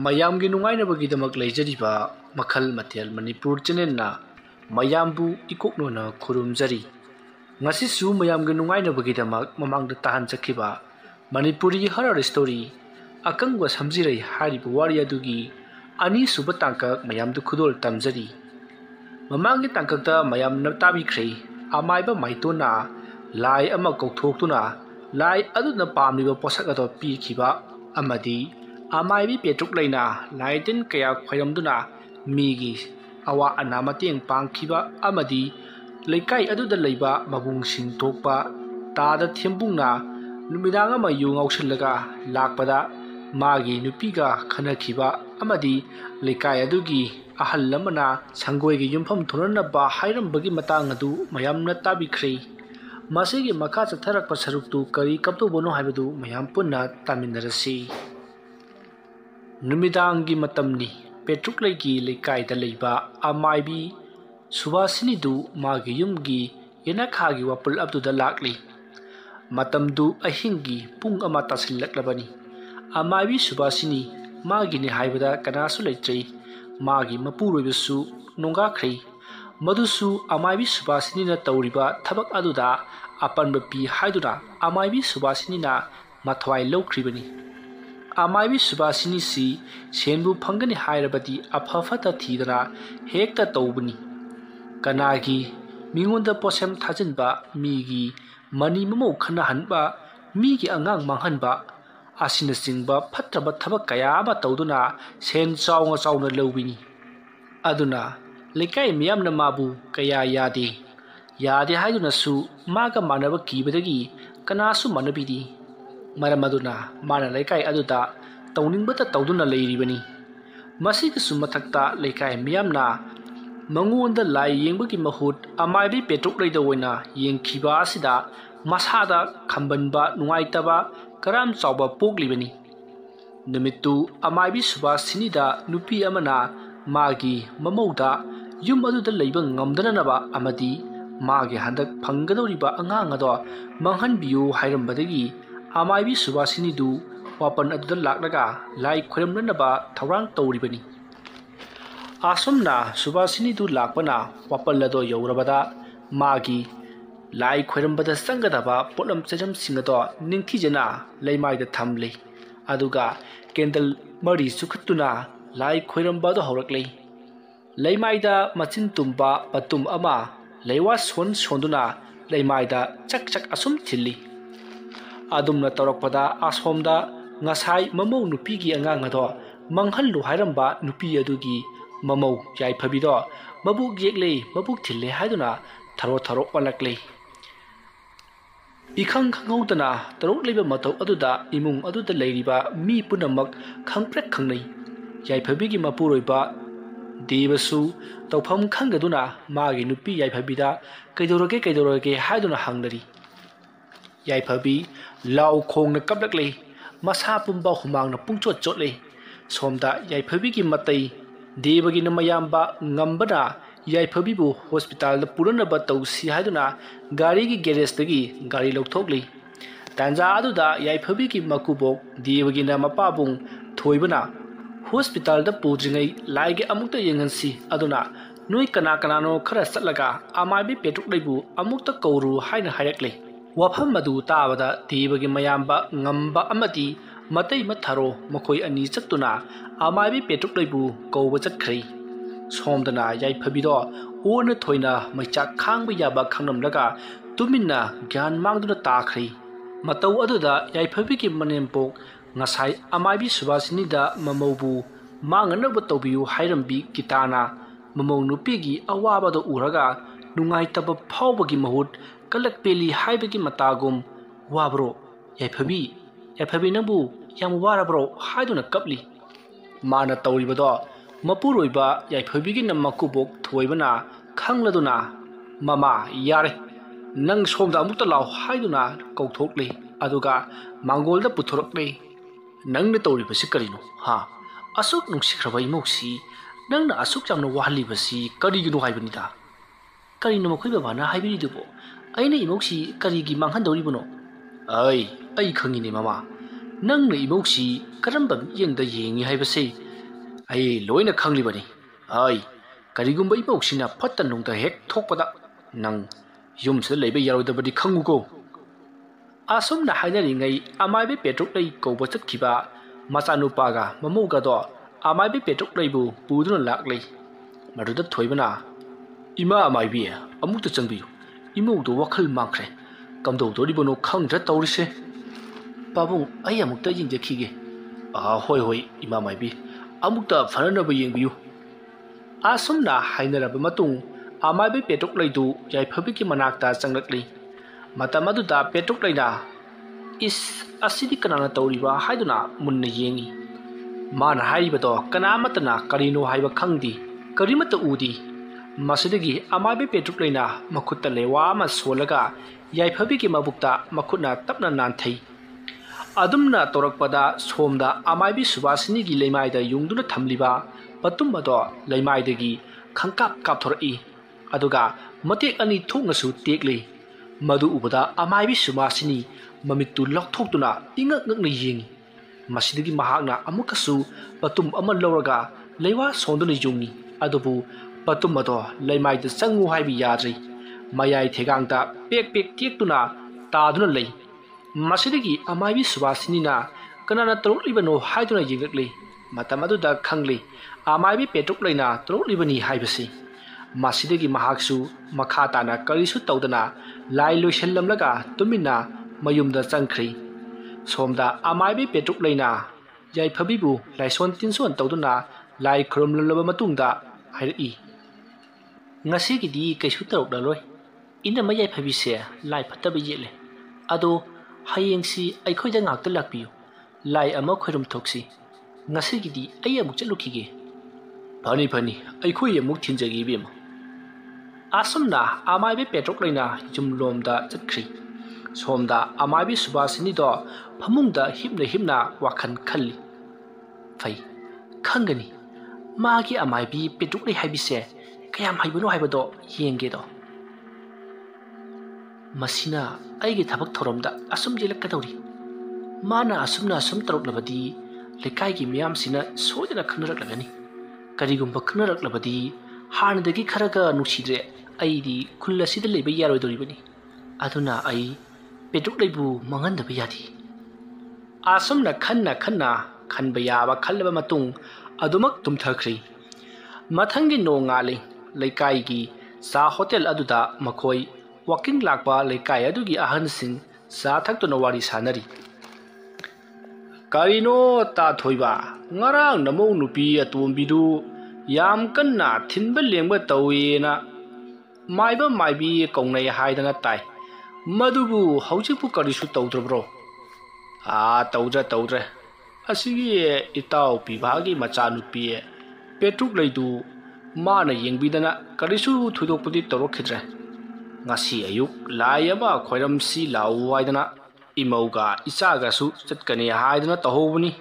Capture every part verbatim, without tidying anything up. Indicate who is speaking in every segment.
Speaker 1: ꯃꯌꯥꯝꯒꯤ ꯅꯨꯡꯉꯥꯏꯅꯕꯒꯤꯗꯃꯛ ꯂꯩꯖꯔꯤꯕ ꯃꯈꯜ ꯃꯊꯦꯜ ꯃꯅꯤꯄꯨꯔ ꯆꯦꯅꯦꯜꯅ ꯃꯌꯥꯝꯕꯨ ꯏꯀꯣꯛꯅꯣꯅ ꯈꯨꯔꯨꯝꯖꯔꯤ꯫ ꯉꯁꯤꯁꯨ ꯃꯌꯥꯝꯒꯤ ꯅꯨꯡꯉꯥꯏꯅꯕꯒꯤꯗꯃꯛ ꯃꯃꯥꯡꯗ ꯇꯥꯍꯟꯖꯈꯤꯕ ꯃꯅꯤꯄꯨꯔꯤ ꯍꯔꯔ ꯁ꯭ꯇꯣꯔꯤ ꯑꯀꯪꯕ ꯁꯝꯖꯤꯔꯩ ꯍꯥꯏꯔꯤꯕ ꯋꯥꯔꯤ ꯑꯗꯨꯒꯤ ꯑꯅꯤꯁꯨꯕ ꯇꯥꯡꯀꯛ ꯃꯌꯥꯝꯗ ꯈꯨꯗꯣꯜ ꯇꯝꯖꯔꯤ꯫ ꯃꯃꯥꯡꯒꯤ ꯇꯥꯡꯀꯛꯇ ꯃꯌꯥꯝꯅ ꯇꯥꯕꯤꯈ꯭ꯔꯦ ꯑꯃꯥꯏꯕ ꯃꯥꯏꯇꯣꯟꯅ ꯂꯥꯏ ꯑꯃ ꯀꯧꯊꯣꯛꯇꯨꯅ ꯂꯥꯏ ꯑꯗꯨꯅ ꯄꯥꯝꯂꯤꯕ ꯄꯣꯠꯁꯛ ꯑꯗꯨ ꯄꯤꯈꯤꯕ ꯑꯃꯗꯤ ꯑꯃꯥꯏꯕꯤ ꯄꯦꯇ꯭ꯔꯨꯛꯂꯩꯅ ꯂꯥꯏ ꯇꯤꯟ ꯀꯌꯥ ꯈꯣꯏꯔꯝꯗꯨꯅ ꯃꯤꯒꯤ ꯑꯋꯥ ꯑꯅꯥ ꯃꯇꯦꯡ ꯄꯥꯡꯈꯤꯕ ꯑꯃꯗꯤ ꯂꯩꯀꯥꯏ ꯑꯗꯨꯗ ꯂꯩꯕ ꯃꯕꯨꯡꯁꯤꯡ ꯊꯣꯛꯄ ꯇꯥꯗ ꯊꯦꯝꯕꯨꯡꯅ ꯅꯨꯃꯤꯗꯥꯡ ꯑꯃ ꯌꯨ ꯉꯥꯎꯁꯤꯜꯂꯒ ꯂꯥꯛꯄꯗ ꯃꯥꯒꯤ ꯅꯨꯄꯤꯒ ꯈꯟꯅꯈꯤꯕ ꯑꯃꯗꯤ ꯂꯩꯀꯥꯏ ꯑꯗꯨꯒꯤ ꯑꯍꯜ ꯑꯃꯅ ꯁꯪꯒꯣꯏꯒꯤ ꯌꯨꯝꯐꯝ ꯊꯣꯟꯅꯅꯕ ꯍꯥꯏꯔꯝꯕꯒꯤ ꯃꯇꯥꯡ ꯑꯗꯨ ꯃꯌꯥꯝꯅ ꯇꯥꯕꯤꯈ꯭ꯔꯦ꯫ ꯃꯁꯤꯒꯤ ꯃꯈꯥ ꯆꯠꯊꯔꯛꯄ ꯁꯔꯨꯛꯇꯨ ꯀꯔꯤ ꯀꯞꯇꯧꯕꯅꯣ ꯍꯥꯏꯕꯗꯨ ꯃꯌꯥꯝ ꯄꯨꯟꯅ ꯇꯥꯃꯤꯟꯅꯔꯁꯤ꯫ ꯅꯨꯃꯤꯗꯥꯡꯒꯤ ꯃꯇꯝꯅꯤ꯫ ꯄꯦꯇ꯭ꯔꯨꯛꯂꯩꯒꯤ ꯂꯩꯀꯥꯏꯗ ꯂꯩꯕ ꯑꯃꯥꯏꯕꯤ ꯁꯨꯕꯥꯁꯤꯅꯤꯗꯨ ꯃꯥꯒꯤ ꯌꯨꯝꯒꯤ ꯌꯦꯅꯈꯥꯒꯤ ꯋꯥꯄꯜ ꯑꯗꯨꯗ ꯂꯥꯛꯂꯤ꯫ ꯃꯇꯝꯗꯨ ꯑꯍꯤꯡꯒꯤ ꯄꯨꯡ ꯑꯃ ꯇꯥꯁꯤꯜꯂꯛꯂꯕꯅꯤ꯫ ꯑꯃꯥꯏꯕꯤ ꯁꯨꯕꯥꯁꯤꯅꯤ ꯃꯥꯒꯤꯅꯤ ꯍꯥꯏꯕꯗ ꯀꯅꯥꯁꯨ ꯂꯩꯇ꯭ꯔꯦ꯫ ꯃꯥꯒꯤ ꯃꯄꯨꯔꯣꯏꯕꯁꯨ ꯅꯣꯡꯒꯥꯈ꯭ꯔꯦ꯫ ꯃꯗꯨꯁꯨ ꯑꯃꯥꯏꯕꯤ ꯁꯨꯕꯥꯁꯤꯅꯤꯅ ꯇꯧꯔꯤꯕ ꯊꯕꯛ ꯑꯗꯨꯗ ꯑꯄꯟꯕ ꯄꯤ ꯍꯥꯏꯗꯨꯅ ꯑꯃꯥꯏꯕꯤ ꯁꯨꯕꯥꯁꯤꯅꯤꯅ ꯃꯊ꯭ꯋꯥꯏ ꯂꯧꯈ꯭ꯔꯤꯕꯅꯤ꯫ ꯑꯃꯥꯏꯕꯤ ꯁꯨꯕꯥꯁꯤꯅꯤꯁꯤ ꯁꯦꯟꯕꯨ ꯐꯪꯒꯅꯤ ꯍꯥꯏꯔꯕꯗꯤ ꯑꯐ ꯐꯠꯇ ꯊꯤꯗꯅ ꯍꯦꯛꯇ ꯇꯧꯕꯅꯤ꯫ ꯀꯅꯥꯒꯤ ꯃꯤꯉꯣꯟꯗ ꯄꯣꯠꯁꯦꯝ ꯊꯥꯖꯤꯟꯕ, ꯃꯤꯒꯤ ꯃꯅꯤ ꯃꯃꯧ ꯈꯠꯅꯍꯟꯕ, ꯃꯤꯒꯤ ꯑꯉꯥꯡ ꯃꯥꯡꯍꯟꯕ ꯑꯁꯤꯅꯆꯤꯡꯕ ꯐꯠꯇꯕ ꯊꯕꯛ ꯀꯌꯥ ꯑꯃ ꯇꯧꯗꯨꯅ ꯁꯦꯟ ꯆꯥꯎꯅ ꯆꯥꯎꯅ ꯂꯧꯕꯤꯅꯤ꯫ ꯑꯗꯨꯅ ꯂꯩꯀꯥꯏ ꯃꯤꯌꯥꯝꯅ ꯃꯥꯕꯨ ꯀꯌꯥ ꯌꯥꯗꯦ ꯌꯥꯗꯦ ꯍꯥꯏꯗꯨꯅꯁꯨ ꯃꯥꯒ ꯃꯥꯟꯅꯕ ꯀꯤꯕꯗꯒꯤ ꯀꯅꯥꯁꯨ ꯃꯥꯟꯅꯕꯤꯗꯦ꯫ ꯃꯔꯝ ꯑꯗꯨꯅ ꯃꯥꯅ ꯂꯩꯀꯥꯏ ꯑꯗꯨꯗ ꯇꯧꯅꯤꯡꯕꯇ ꯇꯧꯗꯨꯅ ꯂꯩꯔꯤꯕꯅꯤ꯫ ꯃꯁꯤꯒꯤꯁꯨ ꯃꯊꯛꯇ ꯂꯩꯀꯥꯏ ꯃꯤꯌꯥꯝꯅ ꯃꯉꯣꯟꯗ ꯂꯥꯏ ꯌꯦꯡꯕꯒꯤ ꯃꯍꯨꯠ ꯑꯃꯥꯏꯕꯤ ꯄꯦꯇ꯭ꯔꯨꯛꯂꯩꯗ ꯑꯣꯏꯅ ꯌꯦꯡꯈꯤꯕ ꯑꯁꯤꯗ ꯃꯁꯥꯗ ꯈꯝꯕꯟꯕ ꯅꯨꯡꯉꯥꯏꯇꯕ ꯀꯔꯥꯝ ꯆꯥꯎꯕ ꯄꯣꯛꯂꯤꯕꯅꯤ꯫ ꯅꯨꯃꯤꯠꯇꯨ ꯑꯃꯥꯏꯕꯤ ꯁꯨꯕꯥꯁꯤꯅꯤꯗ ꯅꯨꯄꯤ ꯑꯃꯅ ꯃꯥꯒꯤ ꯃꯃꯧꯗ ꯌꯨꯝ ꯑꯗꯨꯗ ꯂꯩꯕ ꯉꯝꯗꯅꯅꯕ ꯑꯃꯗꯤ ꯃꯥꯒꯤ ꯍꯟꯗꯛ ꯐꯪꯒꯗꯧꯔꯤꯕ ꯑꯉꯥꯡ ꯑꯗꯣ ꯃꯥꯡꯍꯟꯕꯤꯌꯨ ꯍꯥꯏꯔꯝꯕꯗꯒꯤ ꯑꯃꯥꯏꯕꯤ ꯁꯨꯕꯥꯁꯤꯅꯤꯗꯨ ꯋꯥꯄꯟ ꯑꯗꯨꯗ ꯂꯥꯛꯂꯒ ꯂꯥꯏ ꯈꯣꯏꯔꯝꯅꯅꯕ ꯊꯧꯔꯥꯡ ꯇꯧꯔꯤꯕꯅꯤ꯫ ꯑꯁꯨꯝꯅ ꯁꯨꯕꯥꯁꯤꯅꯤꯗꯨ ꯂꯥꯛꯄꯅ ꯋꯥꯄꯜ ꯑꯗꯣ ꯌꯧꯔꯕꯗ ꯃꯥꯒꯤ ꯂꯥꯏ ꯈꯣꯏꯔꯝꯕꯗ ꯆꯪꯒꯗꯕ ꯄꯣꯠꯂꯝ ꯆꯩꯔꯝꯁꯤꯡ ꯑꯗꯣ ꯅꯤꯡꯊꯤꯖꯅ ꯂꯩꯃꯥꯏꯗ ꯊꯝꯂꯤ꯫ ꯑꯗꯨꯒ ꯀꯦꯟꯗꯜ ꯃꯔꯤ ꯆꯨꯈꯠꯇꯨꯅ ꯂꯥꯏ ꯈꯣꯏꯔꯝꯕ ꯑꯗꯨ ꯍꯧꯔꯛꯂꯤ꯫ ꯂꯩꯃꯥꯏꯗ ꯃꯆꯤꯟ ꯇꯨꯝꯕ ꯄꯠꯇꯨꯝ ꯑꯃ ꯂꯩꯋꯥ ꯁꯣꯟ ꯁꯣꯟꯗꯨꯅ ꯂꯩꯃꯥꯏꯗ ꯆꯛ ꯆꯛ ꯑꯁꯨꯝ ꯊꯤꯜꯂꯤ꯫ ꯑꯗꯨꯝꯅ ꯇꯧꯔꯛꯄꯗ ꯑꯁꯣꯝꯗ ꯉꯁꯥꯏ ꯃꯃꯧ ꯅꯨꯄꯤꯒꯤ ꯑꯉꯥꯡ ꯑꯗꯣ ꯃꯥꯡꯍꯜꯂꯨ ꯍꯥꯏꯔꯝꯕ ꯅꯨꯄꯤ ꯑꯗꯨꯒꯤ ꯃꯃꯧ ꯌꯥꯏꯐꯕꯤꯗꯣ ꯃꯕꯨꯛ ꯌꯦꯛꯂꯦ ꯃꯕꯨꯛ ꯊꯤꯜꯂꯦ ꯍꯥꯏꯗꯨꯅ ꯊꯔꯣ ꯊꯔꯣ ꯑꯣꯜꯂꯛꯂꯤ꯫ ꯏꯈꯪ ꯈꯪꯍꯧꯗꯅ ꯇꯧꯔꯛꯂꯤꯕ ꯃꯇꯧ ꯑꯗꯨꯗ ꯏꯃꯨꯡ ꯑꯗꯨꯗ ꯂꯩꯔꯤꯕ ꯃꯤ ꯄꯨꯝꯅꯃꯛ ꯈꯪꯄ꯭ꯔꯦꯛ ꯈꯪꯅꯩ꯫ ꯌꯥꯏꯐꯕꯤꯒꯤ ꯃꯄꯨꯔꯣꯏꯕ ꯗꯦꯕꯁꯨ ꯇꯧꯐꯝ ꯈꯪꯗꯗꯨꯅ ꯃꯥꯒꯤ ꯅꯨꯄꯤ ꯌꯥꯏꯐꯕꯤꯗ ꯀꯩꯗꯧꯔꯒꯦ ꯀꯩꯗꯧꯔꯒꯦ ꯍꯥꯏꯗꯨꯅ ꯍꯪꯅꯔꯤ꯫ ꯌꯥꯏꯐꯕꯤ ꯂꯥꯎ ꯈꯣꯡꯅ ꯀꯞꯂꯛꯂꯤ꯫ ꯃꯁꯥ ꯄꯨꯝꯕ ꯍꯨꯃꯥꯡꯅ ꯄꯨꯡꯆꯣꯠ ꯆꯣꯠꯂꯤ꯫ ꯁꯣꯝꯗ ꯌꯥꯏꯐꯕꯤꯒꯤ ꯃꯇꯩ ꯗꯦꯕꯒꯤꯅ ꯃꯌꯥꯝꯕ ꯉꯝꯕꯅ ꯌꯥꯏꯐꯕꯤꯕꯨ ꯍꯣꯁꯄꯤꯇꯥꯜꯗ ꯄꯨꯅꯅꯕ ꯇꯧꯁꯤ ꯍꯥꯏꯗꯨꯅ ꯒꯥꯔꯤꯒꯤ ꯒꯦꯔꯦꯖꯇꯒꯤ ꯒꯥꯔꯤ ꯂꯧꯊꯣꯛꯂꯤ꯫ ꯇꯥꯟꯖꯥ ꯑꯗꯨꯗ ꯌꯥꯏꯐꯕꯤꯒꯤ ꯃꯀꯨꯕꯣꯛ ꯗꯦꯕꯒꯤꯅ ꯃꯄꯥꯕꯨꯡ ꯊꯣꯏꯕꯅ ꯍꯣꯁꯄꯤꯇꯥꯜꯗ ꯄꯨꯗ꯭ꯔꯤꯉꯩ ꯂꯥꯏꯒꯤ ꯑꯃꯨꯛꯇ ꯌꯦꯡꯍꯟꯁꯤ ꯑꯗꯨꯅ ꯅꯣꯏ ꯀꯅꯥ ꯀꯅꯥꯅꯣ ꯈꯔ ꯆꯠꯂꯒ ꯑꯃꯥꯏꯕꯤ ꯄꯦꯇ꯭ꯔꯨꯛꯂꯩꯕꯨ ꯑꯃꯨꯛꯇ ꯀꯧꯔꯨ ꯍꯥꯏꯅ ꯍꯥꯏꯔꯛꯂꯤ꯫ ꯋꯥꯐꯝ ꯑꯗꯨ ꯇꯥꯕꯗ ꯗꯦꯕꯒꯤ ꯃꯌꯥꯝꯕ ꯉꯝꯕ ꯑꯃꯗꯤ ꯃꯇꯩ ꯃꯊꯥꯔꯣ ꯃꯈꯣꯏ ꯑꯅꯤ ꯆꯠꯇꯨꯅ ꯑꯃꯥꯏꯕꯤ ꯄꯦꯇ꯭ꯔꯨꯛꯂꯩꯕꯨ ꯀꯧꯕ ꯆꯠꯈ꯭ꯔꯦ꯫ ꯁꯣꯝꯗꯅ ꯌꯥꯏꯐꯕꯤꯗꯣ ꯑꯣꯟꯅ ꯊꯣꯏꯅ ꯃꯩꯆꯥꯛ ꯈꯥꯡꯕ ꯌꯥꯕ ꯈꯪꯂꯝꯂꯒ ꯇꯨꯃꯤꯟꯅ ꯒ꯭ꯌꯥꯟ ꯃꯥꯡꯗꯨꯅ ꯇꯥꯈ꯭ꯔꯦ꯫ ꯃꯇꯧ ꯑꯗꯨꯗ ꯌꯥꯏꯐꯕꯤꯒꯤ ꯃꯅꯦꯝꯄꯣꯛ ꯉꯁꯥꯏ ꯑꯃꯥꯏꯕꯤ ꯁꯨꯕꯥꯁꯤꯅꯤꯗ ꯃꯃꯧꯕꯨ ꯃꯥꯡꯉꯅꯕ ꯇꯧꯕꯤꯌꯨ ꯍꯥꯏꯔꯝꯕꯤ ꯒꯤꯇꯥꯅ ꯃꯃꯧ ꯅꯨꯄꯤꯒꯤ ꯑꯋꯥꯕꯗꯣ ꯎꯔꯒ ꯅꯨꯡꯉꯥꯏꯇꯕ ꯐꯥꯎꯕꯒꯤ ꯃꯍꯨꯠ ꯀꯂꯛ ꯄꯦꯜꯂꯤ ꯍꯥꯏꯕꯒꯤ ꯃꯇꯥꯒꯨꯝ ꯋꯥꯕ꯭ꯔꯣ ꯌꯥꯏꯐꯕꯤ ꯌꯥꯏꯐꯕꯤ ꯅꯪꯕꯨ ꯌꯥꯝ ꯋꯥꯔꯕ꯭ꯔꯣ ꯍꯥꯏꯗꯨꯅ ꯀꯞꯂꯤ꯫ ꯃꯥꯅ ꯇꯧꯔꯤꯕꯗꯣ ꯃꯄꯨꯔꯣꯏꯕ ꯌꯥꯏꯐꯕꯤꯒꯤꯅ ꯃꯀꯨꯕꯣꯛ ꯊꯣꯏꯕꯅ ꯈꯪꯂꯗꯨꯅ ꯃꯃꯥ ꯌꯥꯔꯦ ꯅꯪ ꯁꯣꯝꯗ ꯑꯃꯨꯛꯇ ꯂꯥꯎ ꯍꯥꯏꯗꯨꯅ ꯀꯧꯊꯣꯛꯂꯤ꯫ ꯑꯗꯨꯒ ꯃꯥꯡꯒꯣꯜꯗ ꯄꯨꯊꯣꯔꯛꯂꯤ꯫ ꯅꯪꯅ ꯇꯧꯔꯤꯕꯁꯤ ꯀꯔꯤꯅꯣ ꯍꯥ ꯑꯁꯨꯛ ꯅꯨꯡꯁꯤꯈ꯭ꯔꯕ ꯏꯃꯧꯁꯤ ꯅꯪꯅ ꯑꯁꯨꯛ ꯌꯥꯝꯅ ꯋꯥꯍꯜꯂꯤꯕꯁꯤ ꯀꯔꯤꯒꯤꯅꯣ ꯍꯥꯏꯕꯅꯤꯗ꯫ ꯀꯔꯤꯅꯣ ꯃꯈꯣꯏ ꯕꯕꯥꯅ ꯍꯥꯏꯕꯤꯔꯤꯗꯨꯕꯣ ꯑꯩꯅ ꯏꯃꯧꯁꯤ ꯀꯔꯤꯒꯤ ꯃꯥꯡꯍꯟꯗꯧꯔꯤꯕꯅꯣ? ꯑꯩ ꯑꯩ ꯈꯪꯉꯤꯅꯦ ꯃꯃꯥ ꯅꯪꯅ ꯏꯃꯧꯁꯤ ꯀꯔꯝꯕ ꯃꯤꯠꯌꯦꯡꯗ ꯌꯦꯡꯉꯤ ꯍꯥꯏꯕꯁꯤ ꯑꯩ ꯂꯣꯏꯅ ꯈꯪꯂꯤꯕꯅꯤ ꯑꯩ ꯀꯔꯤꯒꯨꯝꯕ ꯏꯃꯧꯁꯤꯅ ꯐꯠꯇ ꯅꯨꯡꯗ ꯍꯦꯛ ꯊꯣꯛꯄꯗ ꯅꯪ ꯌꯨꯝꯁꯤꯗ ꯂꯩꯕ ꯌꯥꯔꯣꯏꯗꯕꯗꯤ ꯈꯪꯉꯨꯀꯣ ꯑꯁꯨꯝꯅ ꯍꯥꯏꯅꯔꯤꯉꯩ ꯑꯃꯥꯏꯕ ꯄꯦꯇ꯭ꯔꯨꯛꯂꯩ ꯀꯧꯕ ꯆꯠꯈꯤꯕ ꯃꯆꯥꯅꯨꯄꯥꯒ ꯃꯃꯧꯒꯗꯣ ꯑꯃꯥꯏꯕ ꯄꯦꯇ꯭ꯔꯨꯛꯂꯩꯕꯨ ꯄꯨꯗꯨꯅ ꯂꯥꯛꯂꯤ ꯃꯗꯨꯗ ꯊꯣꯏꯕꯅ ꯏꯃꯥ ꯑꯃꯥꯏꯕꯤ ꯑꯃꯨꯛꯇ ꯆꯪꯕꯤꯌꯨ ꯏꯃꯧꯗꯣ ꯋꯥꯈꯜ ꯃꯥꯡꯈ꯭ꯔꯦ ꯀꯝꯗꯧꯗꯣꯔꯤꯕꯅꯣ ꯈꯪꯗ꯭ꯔ ꯇꯧꯔꯤꯁꯦ ꯄꯥꯕꯨꯡ ꯑꯩ ꯑꯃꯨꯛꯇ ꯌꯦꯡꯖꯈꯤꯒꯦ ꯑꯥ ꯍꯣꯏ ꯍꯣꯏ ꯏꯃꯥ ꯃꯥꯏꯕꯤ ꯑꯃꯨꯛꯇ ꯐꯅꯅꯕ ꯌꯦꯡꯕꯤꯌꯨ ꯑꯁꯨꯝꯅ ꯍꯥꯏꯅꯔꯕ ꯃꯇꯨꯡ ꯑꯃꯥꯏꯕ ꯄꯦꯇ꯭ꯔꯨꯛꯂꯩꯗꯨ ꯌꯥꯏꯐꯕꯤꯒꯤ ꯃꯅꯥꯛꯇ ꯆꯪꯂꯛꯂꯤ ꯃꯇꯝ ꯑꯗꯨꯗ ꯄꯦꯇ꯭ꯔꯨꯛꯂꯩꯅ ꯏꯁ ꯑꯁꯤꯗꯤ ꯀꯅꯥꯅ ꯇꯧꯔꯤꯕ ꯍꯥꯏꯗꯨꯅ ꯃꯨꯟꯅ ꯌꯦꯡꯉꯤ ꯃꯥꯅ ꯍꯥꯏꯔꯤꯕꯗꯣ ꯀꯅꯥꯃꯠꯇꯅ ꯀꯔꯤꯅꯣ ꯍꯥꯏꯕ ꯈꯪꯗꯦ ꯀꯔꯤꯃꯠꯇ ꯎꯗꯦ ꯃꯁꯤꯗꯒꯤ ꯑꯃꯥꯏꯕ ꯄꯦꯇ꯭ꯔꯨꯛꯂꯩꯅ ꯃꯈꯨꯠꯇ ꯂꯩꯋꯥ ꯑꯃ ꯁꯣꯜꯂꯒ ꯌꯥꯏꯐꯕꯤꯒꯤ ꯃꯕꯨꯛꯇ ꯃꯈꯨꯠꯅ ꯇꯞꯅ ꯅꯥꯟꯊꯩ ꯑꯗꯨꯝꯅ ꯇꯧꯔꯛꯄꯗ ꯁꯣꯝꯗ ꯑꯃꯥꯏꯕꯤ ꯁꯨꯕꯥꯁꯤꯅꯤꯒꯤ ꯂꯩꯃꯥꯏꯗ ꯌꯨꯡꯗꯨꯅ ꯊꯝꯂꯤꯕ ꯄꯇꯨꯝ ꯑꯗꯣ ꯂꯩꯃꯥꯏꯗꯒꯤ ꯈꯪꯀꯥꯞ ꯀꯥꯞꯊꯣꯔꯛꯏ ꯑꯗꯨꯒ ꯃꯇꯦꯛ ꯑꯅꯤ ꯊꯣꯛꯅꯁꯨ ꯇꯦꯛꯂꯤ ꯃꯗꯨ ꯎꯕꯗ ꯑꯃꯥꯏꯕꯤ ꯁꯨꯕꯥꯁꯤꯅꯤ ꯃꯃꯤꯠꯇꯨ ꯂꯥꯎꯊꯣꯛꯇꯨꯅ ꯏꯉꯛ ꯉꯛꯅ ꯌꯦꯡꯉꯤ ꯃꯁꯤꯗꯒꯤ ꯃꯍꯥꯛꯅ ꯑꯃꯨꯛꯀꯁꯨ ꯄꯇꯨꯝ ꯑꯃ ꯂꯧꯔꯒ ꯂꯩꯋꯥ ꯁꯣꯟꯗꯨꯅ ꯌꯨꯡꯉꯤ ꯑꯗꯨꯕꯨ ꯄꯇꯨꯝ ꯑꯗꯣ ꯂꯩꯃꯥꯏꯗ ꯆꯪꯉꯨ ꯍꯥꯏꯕ ꯌꯥꯗ꯭ꯔꯤ ꯃꯌꯥꯏ ꯊꯦꯒꯥꯡꯗ ꯄꯦꯛ ꯄꯦꯛ ꯇꯦꯛꯇꯨꯅ ꯇꯥꯗꯨꯅ ꯂꯩ ꯃꯁꯤꯗꯒꯤ ꯑꯃꯥꯏꯕꯤ ꯁꯨꯕꯥꯁꯤꯅꯤꯅ ꯀꯅꯥꯅ ꯇꯧꯔꯛꯂꯤꯕꯅꯣ ꯍꯥꯏꯗꯨꯅ ꯌꯦꯡꯂꯛꯂꯤ ꯃꯇꯝ ꯑꯗꯨꯗ ꯈꯪꯂꯤ ꯑꯃꯥꯏꯕꯤ ꯄꯦꯇ꯭ꯔꯨꯛꯂꯩꯅ ꯇꯧꯔꯛꯂꯤꯕꯅꯤ ꯍꯥꯏꯕꯁꯤ ꯃꯁꯤꯗꯒꯤ ꯃꯍꯥꯛꯁꯨ ꯃꯈꯥ ꯇꯥꯅ ꯀꯔꯤꯁꯨ ꯇꯧꯗꯅ ꯂꯥꯏ ꯂꯣꯏꯁꯤꯜꯂꯝꯂꯒ ꯇꯨꯃꯤꯟꯅ ꯃꯌꯨꯝꯗ ꯆꯪꯈ꯭ꯔꯤ ꯁꯣꯝꯗ ꯑꯃꯥꯏꯕꯤ ꯄꯦꯇ꯭ꯔꯨꯛꯂꯩꯅ ꯌꯥꯏꯐꯕꯤꯕꯨ ꯂꯥꯏꯁꯣꯟ ꯇꯤꯟꯁꯣꯟ ꯇꯧꯗꯨꯅ ꯂꯥꯏ ꯈꯨꯔꯨꯝꯂꯕ ꯃꯇꯨꯡꯗ ꯍꯥꯏꯔꯛꯏ ꯉꯁꯤꯒꯤꯗꯤ ꯀꯩꯁꯨ ꯇꯧꯔꯛꯂꯔꯣꯏ ꯏꯅꯝꯃ ꯌꯥꯏꯐꯕꯤꯁꯦ ꯂꯥꯏ ꯐꯠꯇꯕ ꯌꯦꯠꯂꯦ ꯑꯗꯣ ꯍꯌꯦꯡꯁꯤ ꯑꯩꯈꯣꯏꯗ ꯉꯥꯛꯇ ꯂꯥꯛꯄꯤꯌꯨ ꯂꯥꯏ ꯑꯃ ꯈꯣꯏꯔꯝ ꯊꯣꯛꯁꯤ ꯉꯁꯤꯒꯤꯗꯤ ꯑꯩ ꯑꯃꯨꯛ ꯆꯠꯂꯨꯈꯤꯒꯦ ꯐꯅꯤ ꯐꯅꯤ ꯑꯩꯈꯣꯏ ꯑꯃꯨꯛ ꯊꯤꯟꯖꯒꯦ ꯏꯕꯦꯝꯃ ꯑꯁꯨꯝꯅ ꯑꯃꯥꯏꯕꯤ ꯄꯦꯇ꯭ꯔꯨꯛꯂꯩꯅ ꯌꯨꯝꯂꯣꯝꯗ ꯆꯠꯈ꯭ꯔꯤ ꯁꯣꯝꯗ ꯑꯃꯥꯏꯕꯤ ꯁꯨꯕꯥꯁꯤꯅꯤꯗꯣ ꯐꯃꯨꯡꯗ ꯍꯤꯞꯅ ꯍꯤꯞꯅ ꯋꯥꯈꯜ ꯈꯜꯂꯤ ꯐꯩ ꯈꯪꯒꯅꯤ ꯃꯥꯒꯤ ꯑꯃꯥꯏꯕꯤ ꯄꯦꯇ꯭ꯔꯨꯛꯂꯩ ꯍꯥꯏꯕꯤꯁꯦ ꯀꯌꯥꯝ ꯍꯩꯕꯅꯣ ꯍꯥꯏꯕꯗꯣ ꯌꯦꯡꯒꯦꯗꯣ ꯃꯁꯤꯅ ꯑꯩꯒꯤ ꯊꯕꯛ ꯊꯧꯔꯝꯗ ꯑꯁꯨꯝ ꯌꯦꯜꯂꯛꯀꯗꯧꯔꯤ ꯃꯥꯅ ꯑꯁꯨꯝꯅ ꯑꯁꯨꯝ ꯇꯧꯔꯛꯂꯕꯗꯤ ꯂꯩꯀꯥꯏꯒꯤ ꯃꯤꯌꯥꯝꯁꯤꯅ ꯁꯣꯏꯗꯅ ꯈꯪꯅꯔꯛꯂꯒꯅꯤ ꯀꯔꯤꯒꯨꯝꯕ ꯈꯪꯅꯔꯛꯂꯕꯗꯤ ꯍꯥꯟꯅꯗꯒꯤ ꯈꯔꯒ ꯅꯨꯡꯁꯤꯗ꯭ꯔꯦ ꯑꯩꯗꯤ ꯈꯨꯜ ꯑꯁꯤꯗ ꯂꯩꯕ ꯌꯥꯔꯣꯏꯗꯧꯔꯤꯕꯅꯤ ꯑꯗꯨꯅ ꯑꯩ ꯄꯦꯇ꯭ꯔꯨꯛꯂꯩꯕꯨ ꯃꯥꯡꯍꯟꯗꯕ ꯌꯥꯗꯦ ꯑꯁꯨꯝꯅ ꯈꯟꯅ ꯈꯟꯅ ꯈꯟꯕ ꯌꯥꯕ ꯈꯜꯂꯕ ꯃꯇꯨꯡ ꯑꯗꯨꯃꯛ ꯇꯨꯝꯊꯈ꯭ꯔꯤ ꯃꯊꯪꯒꯤ ꯅꯣꯡꯉꯥꯜꯂꯤ ꯂꯩꯀꯥꯏꯒꯤ ꯆꯥ ꯍꯣꯇꯦꯜ ꯑꯗꯨꯗ ꯃꯈꯣꯏ ꯋꯥꯀꯤꯡ ꯂꯥꯛꯄ ꯂꯩꯀꯥꯏ ꯑꯗꯨꯒꯤ ꯑꯍꯟꯁꯤꯡ ꯆꯥ ꯊꯛꯇꯨꯅ ꯋꯥꯔꯤ ꯁꯥꯅꯔꯤ ꯀꯔꯤꯅꯣ ꯇꯥꯊꯣꯏꯕ ꯉꯔꯥꯡ ꯅꯃꯧ ꯅꯨꯄꯤ ꯑꯇꯣꯝꯕꯤꯗꯨ ꯌꯥꯝ ꯀꯟꯅ ꯊꯤꯟꯕ ꯂꯦꯡꯕ ꯇꯧꯋꯦꯅ ꯃꯥꯏꯕ ꯃꯥꯏꯕꯤ ꯀꯧꯅꯩ ꯍꯥꯏꯗꯅ ꯇꯥꯏ ꯃꯗꯨꯕꯨ ꯍꯧꯖꯤꯛꯄꯨ ꯀꯔꯤꯁꯨ ꯇꯧꯗ꯭ꯔꯕ꯭ꯔꯣ ꯑꯥ ꯇꯧꯗ꯭ꯔꯦ ꯇꯧꯗ꯭ꯔꯦ ꯑꯁꯤꯒꯤ ꯏꯇꯥꯎ ꯄꯤꯕꯥꯒꯤ ꯃꯆꯥꯅꯨꯄꯤ ꯄꯦꯇ꯭ꯔꯨꯛꯂꯩꯗꯨ ꯃꯥꯅ ꯌꯦꯡꯕꯤꯗꯅ ꯀꯔꯤꯁꯨ ꯊꯣꯏꯗꯣꯛꯄꯗꯤ ꯇꯧꯔꯛꯈꯤꯗ꯭ꯔꯦ ꯉꯁꯤ ꯑꯌꯨꯛ ꯂꯥꯏ ꯑꯃ ꯈꯣꯏꯔꯝꯁꯤ ꯂꯥꯛꯎ ꯍꯥꯏꯗꯅ ꯏꯃꯧꯒ ꯏꯆꯥꯒꯁꯨ ꯆꯠꯀꯅꯤ ꯍꯥꯏꯗꯅ ꯇꯧꯍꯧꯕꯅꯤ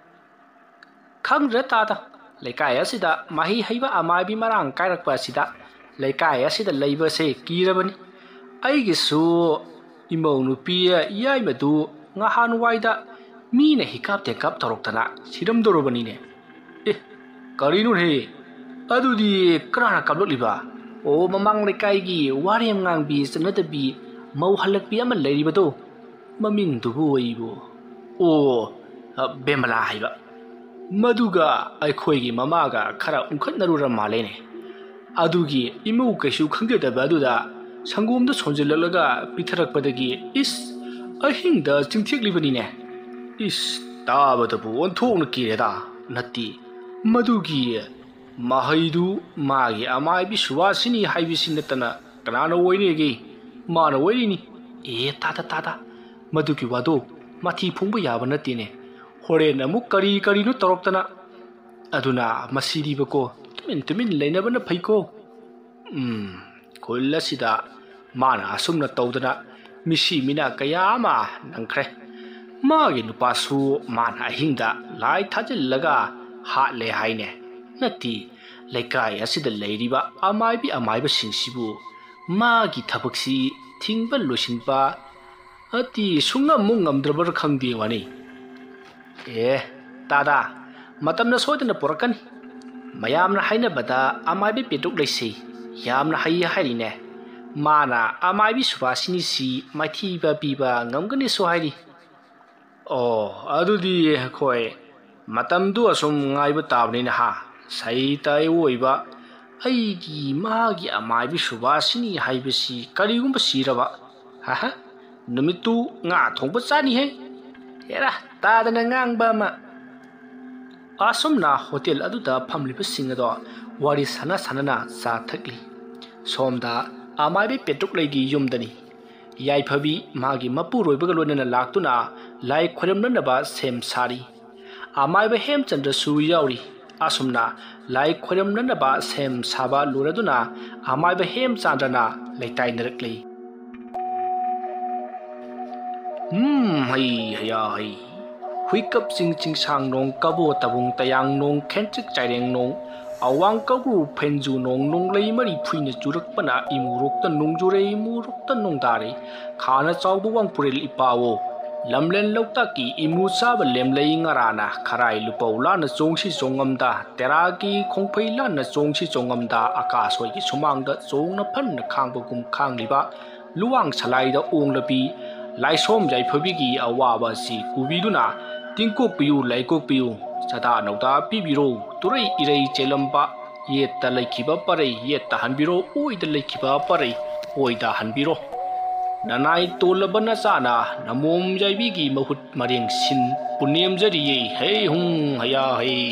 Speaker 1: ꯈꯪꯗ꯭ꯔꯦ ꯇꯥꯗ ꯂꯩꯀꯥꯏ ꯑꯁꯤꯗ ꯃꯍꯩ ꯍꯩꯕ ꯑꯃꯥꯏꯕꯤ ꯃꯔꯥꯡ ꯀꯥꯏꯔꯛꯄ ꯑꯁꯤꯗ ꯂꯩꯀꯥꯏ ꯑꯁꯤꯗ ꯂꯩꯕꯁꯦ ꯀꯤꯔꯕꯅꯤ ꯑꯩꯒꯤꯁꯨ ꯏꯃꯧ ꯅꯨꯄꯤ ꯏꯌꯥꯏꯃꯗꯨ ꯉꯍꯥꯟꯋꯥꯏꯗ ꯃꯤꯅ ꯍꯤꯀꯥꯞ ꯇꯦꯡꯀꯥꯞ ꯇꯧꯔꯛꯇꯅ ꯁꯤꯔꯝꯗꯧꯔꯕꯅꯤꯅꯦ ꯑꯦ ꯀꯔꯤꯅꯣꯍꯦ ꯑꯗꯨꯗꯤ ꯀꯅꯥꯅ ꯀꯥꯞꯂꯛꯂꯤꯕ ꯑꯣ ꯃꯃꯥꯡ ꯂꯩꯀꯥꯏꯒꯤ ꯋꯥꯔꯦꯝ ꯉꯥꯡꯕꯤ ꯆꯠꯅꯗꯕꯤ ꯃꯧ ꯍꯜꯂꯛꯄꯤ ꯑꯃ ꯂꯩꯔꯤꯕꯗꯣ ꯃꯃꯤꯡꯗꯨꯕꯨ ꯑꯩꯕꯨ ꯑꯣ ꯕꯦꯃꯂꯥ ꯍꯥꯏꯕ ꯃꯗꯨꯒ ꯑꯩꯈꯣꯏꯒꯤ ꯃꯃꯥꯒ ꯈꯔ ꯎꯡꯈꯠꯅꯔꯨꯔ ꯃꯥꯜꯂꯦꯅꯦ ꯑꯗꯨꯒꯤ ꯏꯃꯧ ꯀꯩꯁꯨ ꯈꯪꯖꯗꯕ ꯑꯗꯨꯗ ꯁꯪꯒꯣꯝꯗ ꯁꯣꯟꯖꯤꯜꯂꯛꯂꯒ ꯄꯤꯊꯔꯛꯄꯗꯒꯤ ꯏꯁ ꯑꯍꯤꯡꯗ ꯆꯤꯡꯊꯦꯛꯂꯤꯕꯅꯤꯅꯦ ꯏꯁ ꯇꯥꯕꯗꯕꯨ ꯑꯣꯟꯊꯣꯛꯅ ꯀꯤꯔꯦꯗ ꯅꯠꯇꯦ ꯃꯗꯨꯒꯤ ꯃꯍꯩꯗꯨ ꯃꯥꯒꯤ ꯑꯃꯥꯏꯕꯤ ꯁꯨꯕꯥꯁꯤꯅꯤ ꯍꯥꯏꯕꯁꯤ ꯅꯠꯇꯅ ꯀꯅꯥꯅ ꯑꯣꯏꯅꯦꯒꯦ ꯃꯥꯅ ꯑꯣꯏꯔꯤꯅꯤ ꯑꯦ ꯇꯥꯗ ꯇꯥꯗ ꯃꯗꯨꯒꯤ ꯋꯥꯗꯣ ꯃꯊꯤ ꯐꯣꯡꯕ ꯌꯥꯕ ꯅꯠꯇꯦꯅꯦ ꯍꯣꯔꯦꯟ ꯑꯃꯨꯛ ꯀꯔꯤ ꯀꯔꯤꯅꯣ ꯇꯧꯔꯛꯇꯅ ꯑꯗꯨꯅ ꯃꯁꯤꯗꯤꯕꯀꯣ ꯇꯨꯃꯤꯟ ꯇꯨꯃꯤꯟ ꯂꯩꯅꯕꯅ ꯐꯩꯀꯣ ꯎꯝ ꯈꯨꯜ ꯑꯁꯤꯗ ꯃꯥꯅ ꯑꯁꯨꯝꯅ ꯇꯧꯗꯅ ꯃꯤꯁꯤ ꯃꯤꯅꯥ ꯀꯌꯥ ꯑꯃ ꯅꯪꯈ꯭ꯔꯦ ꯃꯥꯒꯤ ꯅꯨꯄꯥꯁꯨ ꯃꯥꯅ ꯑꯍꯤꯡꯗ ꯂꯥꯏ ꯊꯥꯖꯤꯜꯂꯒ ꯍꯥꯠꯂꯦ ꯍꯥꯏꯅꯦ ꯅꯠꯇꯦ ꯂꯩꯀꯥꯏ ꯑꯁꯤꯗ ꯂꯩꯔꯤꯕ ꯑꯃꯥꯏꯕꯤ ꯑꯃꯥꯏꯕꯁꯤꯡꯁꯤꯕꯨ ꯃꯥꯒꯤ ꯊꯕꯛꯁꯤ ꯊꯤꯡꯕ ꯂꯣꯏꯁꯤꯟꯕ ꯑꯇꯤ ꯁꯨꯡꯉꯝꯃꯨꯛ ꯉꯝꯗ꯭ꯔꯕ꯭ꯔꯥ ꯈꯪꯗꯦ ꯋꯥꯅꯤ ꯑꯦ ꯇꯥꯗꯥ ꯃꯇꯝꯅ ꯁꯣꯏꯗꯅ ꯄꯨꯔꯛꯀꯅꯤ ꯃꯌꯥꯝꯅ ꯍꯥꯏꯅꯕꯗ ꯑꯃꯥꯏꯕꯤ ꯄꯦꯇ꯭ꯔꯨꯛ ꯂꯩꯁꯤ ꯌꯥꯝꯅ ꯍꯩ ꯍꯥꯏꯔꯤꯅꯦ ꯃꯥꯅ ꯑꯃꯥꯏꯕꯤ ꯁꯨꯕꯥꯁꯤꯅꯤꯁꯤ ꯃꯥꯏꯊꯤꯕ ꯄꯤꯕ ꯉꯝꯒꯅꯤꯁꯨ ꯍꯥꯏꯔꯤ ꯑꯣ ꯑꯗꯨꯗꯤ ꯑꯩꯈꯣꯏ ꯃꯇꯝꯗꯨ ꯑꯁꯨꯝ ꯉꯥꯏꯕ ꯇꯥꯕꯅꯤꯅ ꯍꯥ ꯁꯩꯇ ꯑꯣꯏꯕ ꯑꯩꯒꯤ ꯃꯥꯒꯤ ꯑꯃꯥꯏꯕꯤ ꯁꯨꯕꯥꯁꯤꯅꯤ ꯍꯥꯏꯕꯁꯤ ꯀꯔꯤꯒꯨꯝꯕ ꯁꯤꯔꯕ ꯍꯥꯍ ꯅꯨꯃꯤꯠꯇꯨ ꯉꯥ ꯊꯣꯡꯕ ꯆꯥꯅꯤꯍꯦ ꯍꯦꯔꯥ ꯇꯥꯗꯅ ꯉꯥꯡꯕ ꯑꯃ ꯑꯁꯨꯝꯅ ꯍꯣꯇꯦꯜ ꯑꯗꯨꯗ ꯐꯝꯂꯤꯕꯁꯤꯡ ꯑꯗꯣ ꯋꯥꯔꯤ ꯁꯥꯟꯅ ꯁꯥꯟꯅꯅ ꯆꯥ ꯊꯛꯂꯤ ꯁꯣꯝꯗ ꯑꯃꯥꯏꯕꯤ ꯄꯦꯇ꯭ꯔꯨꯛꯂꯩꯒꯤ ꯌꯨꯝꯗꯅꯤ ꯌꯥꯏꯐꯕꯤ ꯃꯥꯒꯤ ꯃꯄꯨꯔꯣꯏꯕꯒ ꯂꯣꯏꯅꯅ ꯂꯥꯛꯇꯨꯅ ꯂꯥꯏ ꯈꯣꯏꯔꯝꯅꯅꯕ ꯁꯦꯝ ꯁꯥꯔꯤ ꯑꯃꯥꯏꯕ ꯍꯦꯝꯆꯟꯗ꯭ꯔꯁꯨ ꯌꯥꯎꯔꯤ ꯑꯁꯨꯝꯅ ꯂꯥꯏ ꯈꯣꯏꯔꯝꯅꯅꯕ ꯁꯦꯝ ꯁꯥꯕ ꯂꯣꯏꯔꯗꯨꯅ ꯑꯃꯥꯏꯕ ꯍꯦꯝꯆꯥꯟꯗ꯭ꯔꯅ ꯂꯩꯇꯥꯏꯅꯔꯛꯂꯤ ꯍꯝ ꯍꯩ ꯍꯌꯥ ꯍꯩ ꯍꯨꯏꯀꯞ ꯆꯤꯡ ꯆꯤꯡꯁꯥꯡ ꯅꯣꯡ ꯀꯕꯣ ꯇꯕꯨꯡ ꯇꯌꯥꯡ ꯅꯣꯡ ꯈꯦꯟꯆꯤꯛ ꯆꯥꯏꯔꯦꯡ ꯅꯣꯡ ꯑꯋꯥꯡ ꯀꯧꯕ꯭ꯔꯨ ꯐꯦꯟꯖꯨ ꯅꯣꯡ ꯅꯣꯡꯂꯩ ꯃꯔꯤ ꯐꯨꯏꯅ ꯆꯨꯔꯛꯄꯅ ꯏꯃꯨꯔꯣꯛꯇ ꯅꯣꯡꯖꯨꯔꯩ ꯏꯃꯨꯔꯣꯛꯇ ꯅꯣꯡꯗꯥꯔꯩ ꯈꯥꯅ ꯆꯥꯎꯕ ꯋꯥꯡꯄꯨꯔꯦꯜ ꯏꯄꯥꯋꯣ ꯂꯝꯂꯦꯟ ꯂꯧꯇꯥꯛꯀꯤ ꯏꯃꯨ ꯆꯥꯕ ꯂꯦꯝꯂꯩ ꯉꯔꯥꯅ ꯈꯔꯥꯏ ꯂꯨꯄꯧ ꯂꯥꯟꯅ ꯆꯣꯡꯁꯤ ꯆꯣꯡꯉꯝꯗ ꯇꯦꯔꯥꯒꯤ ꯈꯣꯡꯐꯩ ꯂꯥꯟꯅ ꯆꯣꯡꯁꯤ ꯆꯣꯡꯉꯝꯗ ꯑꯀꯥꯁꯣꯏꯒꯤ ꯁꯨꯃꯥꯡꯗ ꯆꯣꯡꯅ ꯐꯟꯅ ꯈꯥꯡꯕꯒꯨꯝ ꯈꯥꯡꯂꯤꯕ ꯂꯨꯋꯥꯡ ꯁꯂꯥꯏꯗ ꯑꯣꯡꯂꯕꯤ ꯂꯥꯏꯁꯣꯝ ꯌꯥꯏꯐꯕꯤꯒꯤ ꯑꯋꯥꯕ ꯑꯁꯤ ꯎꯕꯤꯗꯨꯅ ꯇꯤꯡꯀꯣꯛꯄꯤꯌꯨ ꯂꯩꯀꯣꯛꯄꯤꯌꯨ ꯆꯗꯥ ꯅꯧꯗꯥ ꯄꯤꯕꯤꯔꯣ ꯇꯨꯔꯩ ꯏꯔꯩ ꯆꯦꯜꯂꯝꯕ ꯌꯦꯠꯇ ꯂꯩꯈꯤꯕ ꯄꯔꯩ ꯌꯦꯠꯇ ꯍꯟꯕꯤꯔꯣ ꯑꯣꯏꯗ ꯂꯩꯈꯤꯕ ꯄꯔꯩ ꯑꯣꯏꯗ ꯍꯟꯕꯤꯔꯣ ꯅꯅꯥꯏ ꯇꯣꯜꯂꯕ ꯅꯆꯥꯅ ꯅꯃꯣꯝ ꯌꯥꯏꯕꯤꯒꯤ ꯃꯍꯨꯠ ꯃꯔꯦꯡ ꯁꯤꯟ ꯄꯨꯅꯦꯝꯖꯔꯤꯌꯦ ꯍꯩ ꯍꯨꯡ ꯍꯌꯥ ꯍꯩ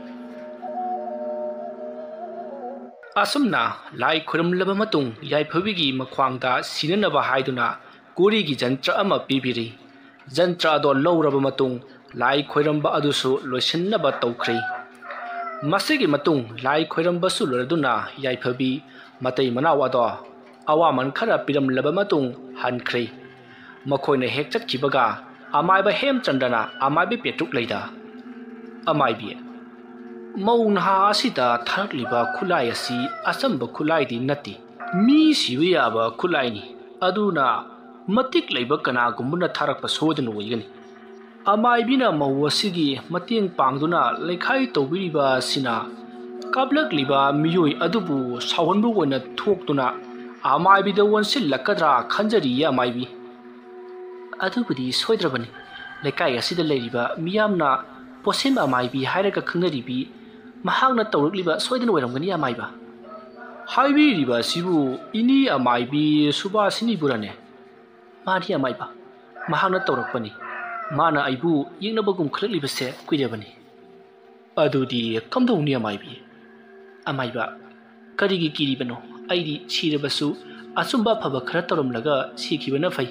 Speaker 1: ꯑꯁꯨꯝꯅ ꯂꯥꯏ ꯈꯨꯔꯨꯝꯂꯕ ꯃꯇꯨꯡ ꯌꯥꯏꯐꯕꯤꯒꯤ ꯃꯈ꯭ꯋꯥꯡꯗ ꯁꯤꯅꯅꯕ ꯍꯥꯏꯗꯨꯅ ꯀꯣꯔꯤꯒꯤ ꯖꯟꯇ꯭ꯔ ꯑꯃ ꯄꯤꯕꯤꯔꯤ ꯖꯟꯇ꯭ꯔ ꯑꯗꯣ ꯂꯧꯔꯕ ꯃꯇꯨꯡ ꯂꯥꯏ ꯈꯣꯏꯔꯝꯕ ꯑꯗꯨꯁꯨ ꯂꯣꯏꯁꯤꯟꯅꯕ ꯇꯧꯈ꯭ꯔꯤ ꯃꯁꯤꯒꯤ ꯃꯇꯨꯡ ꯂꯥꯏ ꯈꯣꯏꯔꯝꯕꯁꯨ ꯂꯣꯏꯔꯗꯨꯅ ꯌꯥꯏꯐꯕꯤ ꯃꯇꯩ ꯃꯅꯥꯎ ꯑꯗꯣ ꯑꯋꯥꯃꯟ ꯈꯔ ꯄꯤꯔꯝꯂꯕ ꯃꯇꯨꯡ ꯍꯟꯈ꯭ꯔꯤ ꯃꯈꯣꯏꯅ ꯍꯦꯛ ꯆꯠꯈꯤꯕꯒ ꯑꯃꯥꯏꯕ ꯍꯦꯝꯆꯟꯗ꯭ꯔꯅ ꯑꯃꯥꯏꯕꯤ ꯄꯦꯇ꯭ꯔꯨꯛꯂꯩꯗ ꯑꯃꯥꯏꯕꯤ ꯃꯧ ꯅꯍꯥ ꯑꯁꯤꯗ ꯊꯥꯔꯛꯂꯤꯕ ꯈꯨꯠꯂꯥꯏ ꯑꯁꯤ ꯑꯆꯝꯕ ꯈꯨꯠꯂꯥꯏꯗꯤ ꯅꯠꯇꯦ ꯃꯤ ꯁꯤꯕ ꯌꯥꯕ ꯈꯨꯠꯂꯥꯏꯅꯤ ꯑꯗꯨꯅ ꯃꯇꯤꯛ ꯂꯩꯕ ꯀꯅꯥꯒꯨꯝꯕꯅ ꯊꯥꯔꯛꯄ ꯁꯣꯏꯗꯅ ꯑꯣꯏꯒꯅꯤ ꯑꯃꯥꯏꯕꯤꯅ ꯃꯧ ꯑꯁꯤꯒꯤ ꯃꯇꯦꯡ ꯄꯥꯡꯗꯨꯅ ꯂꯩꯈꯥꯏ ꯇꯧꯕꯤꯔꯤꯕ ꯑꯁꯤꯅ ꯀꯥꯞꯂꯛꯂꯤꯕ ꯃꯤꯑꯣꯏ ꯑꯗꯨꯕꯨ ꯁꯥꯎꯍꯟꯕ ꯑꯣꯏꯅ ꯊꯣꯛꯇꯨꯅ ꯑꯃꯥꯏꯕꯤꯗ ꯑꯣꯟꯁꯤꯜꯂꯛꯀꯗ꯭ꯔꯥ ꯈꯟꯖꯔꯤꯌꯦ ꯑꯃꯥꯏꯕꯤ ꯑꯗꯨꯕꯨꯗꯤ ꯁꯣꯏꯗ꯭ꯔꯕꯅꯤ ꯂꯩꯀꯥꯏ ꯑꯁꯤꯗ ꯂꯩꯔꯤꯕ ꯃꯤꯌꯥꯝꯅ ꯄꯣꯠꯁꯦꯝ ꯑꯃꯥꯏꯕꯤ ꯍꯥꯏꯔꯒ ꯈꯪꯅꯔꯤꯕꯤ ꯃꯍꯥꯛꯅ ꯇꯧꯔꯛꯂꯤꯕ ꯁꯣꯏꯗꯅ ꯑꯣꯏꯔꯝꯒꯅꯤ ꯑꯃꯥꯏꯕ ꯍꯥꯏꯕꯤꯔꯤꯕ ꯑꯁꯤꯕꯨ ꯏꯅꯤ ꯑꯃꯥꯏꯕꯤ ꯁꯨꯕꯥꯁꯤꯅꯤꯕꯨꯔꯅꯦ ꯃꯥꯅꯤ ꯑꯃꯥꯏꯕ ꯃꯍꯥꯛꯅ ꯇꯧꯔꯛꯄꯅꯤ ꯃꯥꯅ ꯑꯩꯕꯨ ꯌꯦꯡꯅꯕꯒꯨꯝ ꯈꯜꯂꯛꯂꯤꯕꯁꯦ ꯀꯨꯏꯔꯕꯅꯤ ꯑꯗꯨꯗꯤ ꯀꯝꯗꯧꯅꯤ ꯑꯃꯥꯏꯕꯤ ꯑꯃꯥꯏꯕ ꯀꯔꯤꯒꯤ ꯀꯤꯔꯤꯕꯅꯣ ꯑꯩꯗꯤ ꯁꯤꯔꯕꯁꯨ ꯑꯆꯨꯝꯕ ꯑꯐꯕ ꯈꯔ ꯇꯧꯔꯝꯂꯒ ꯁꯤꯈꯤꯕꯅ ꯐꯩ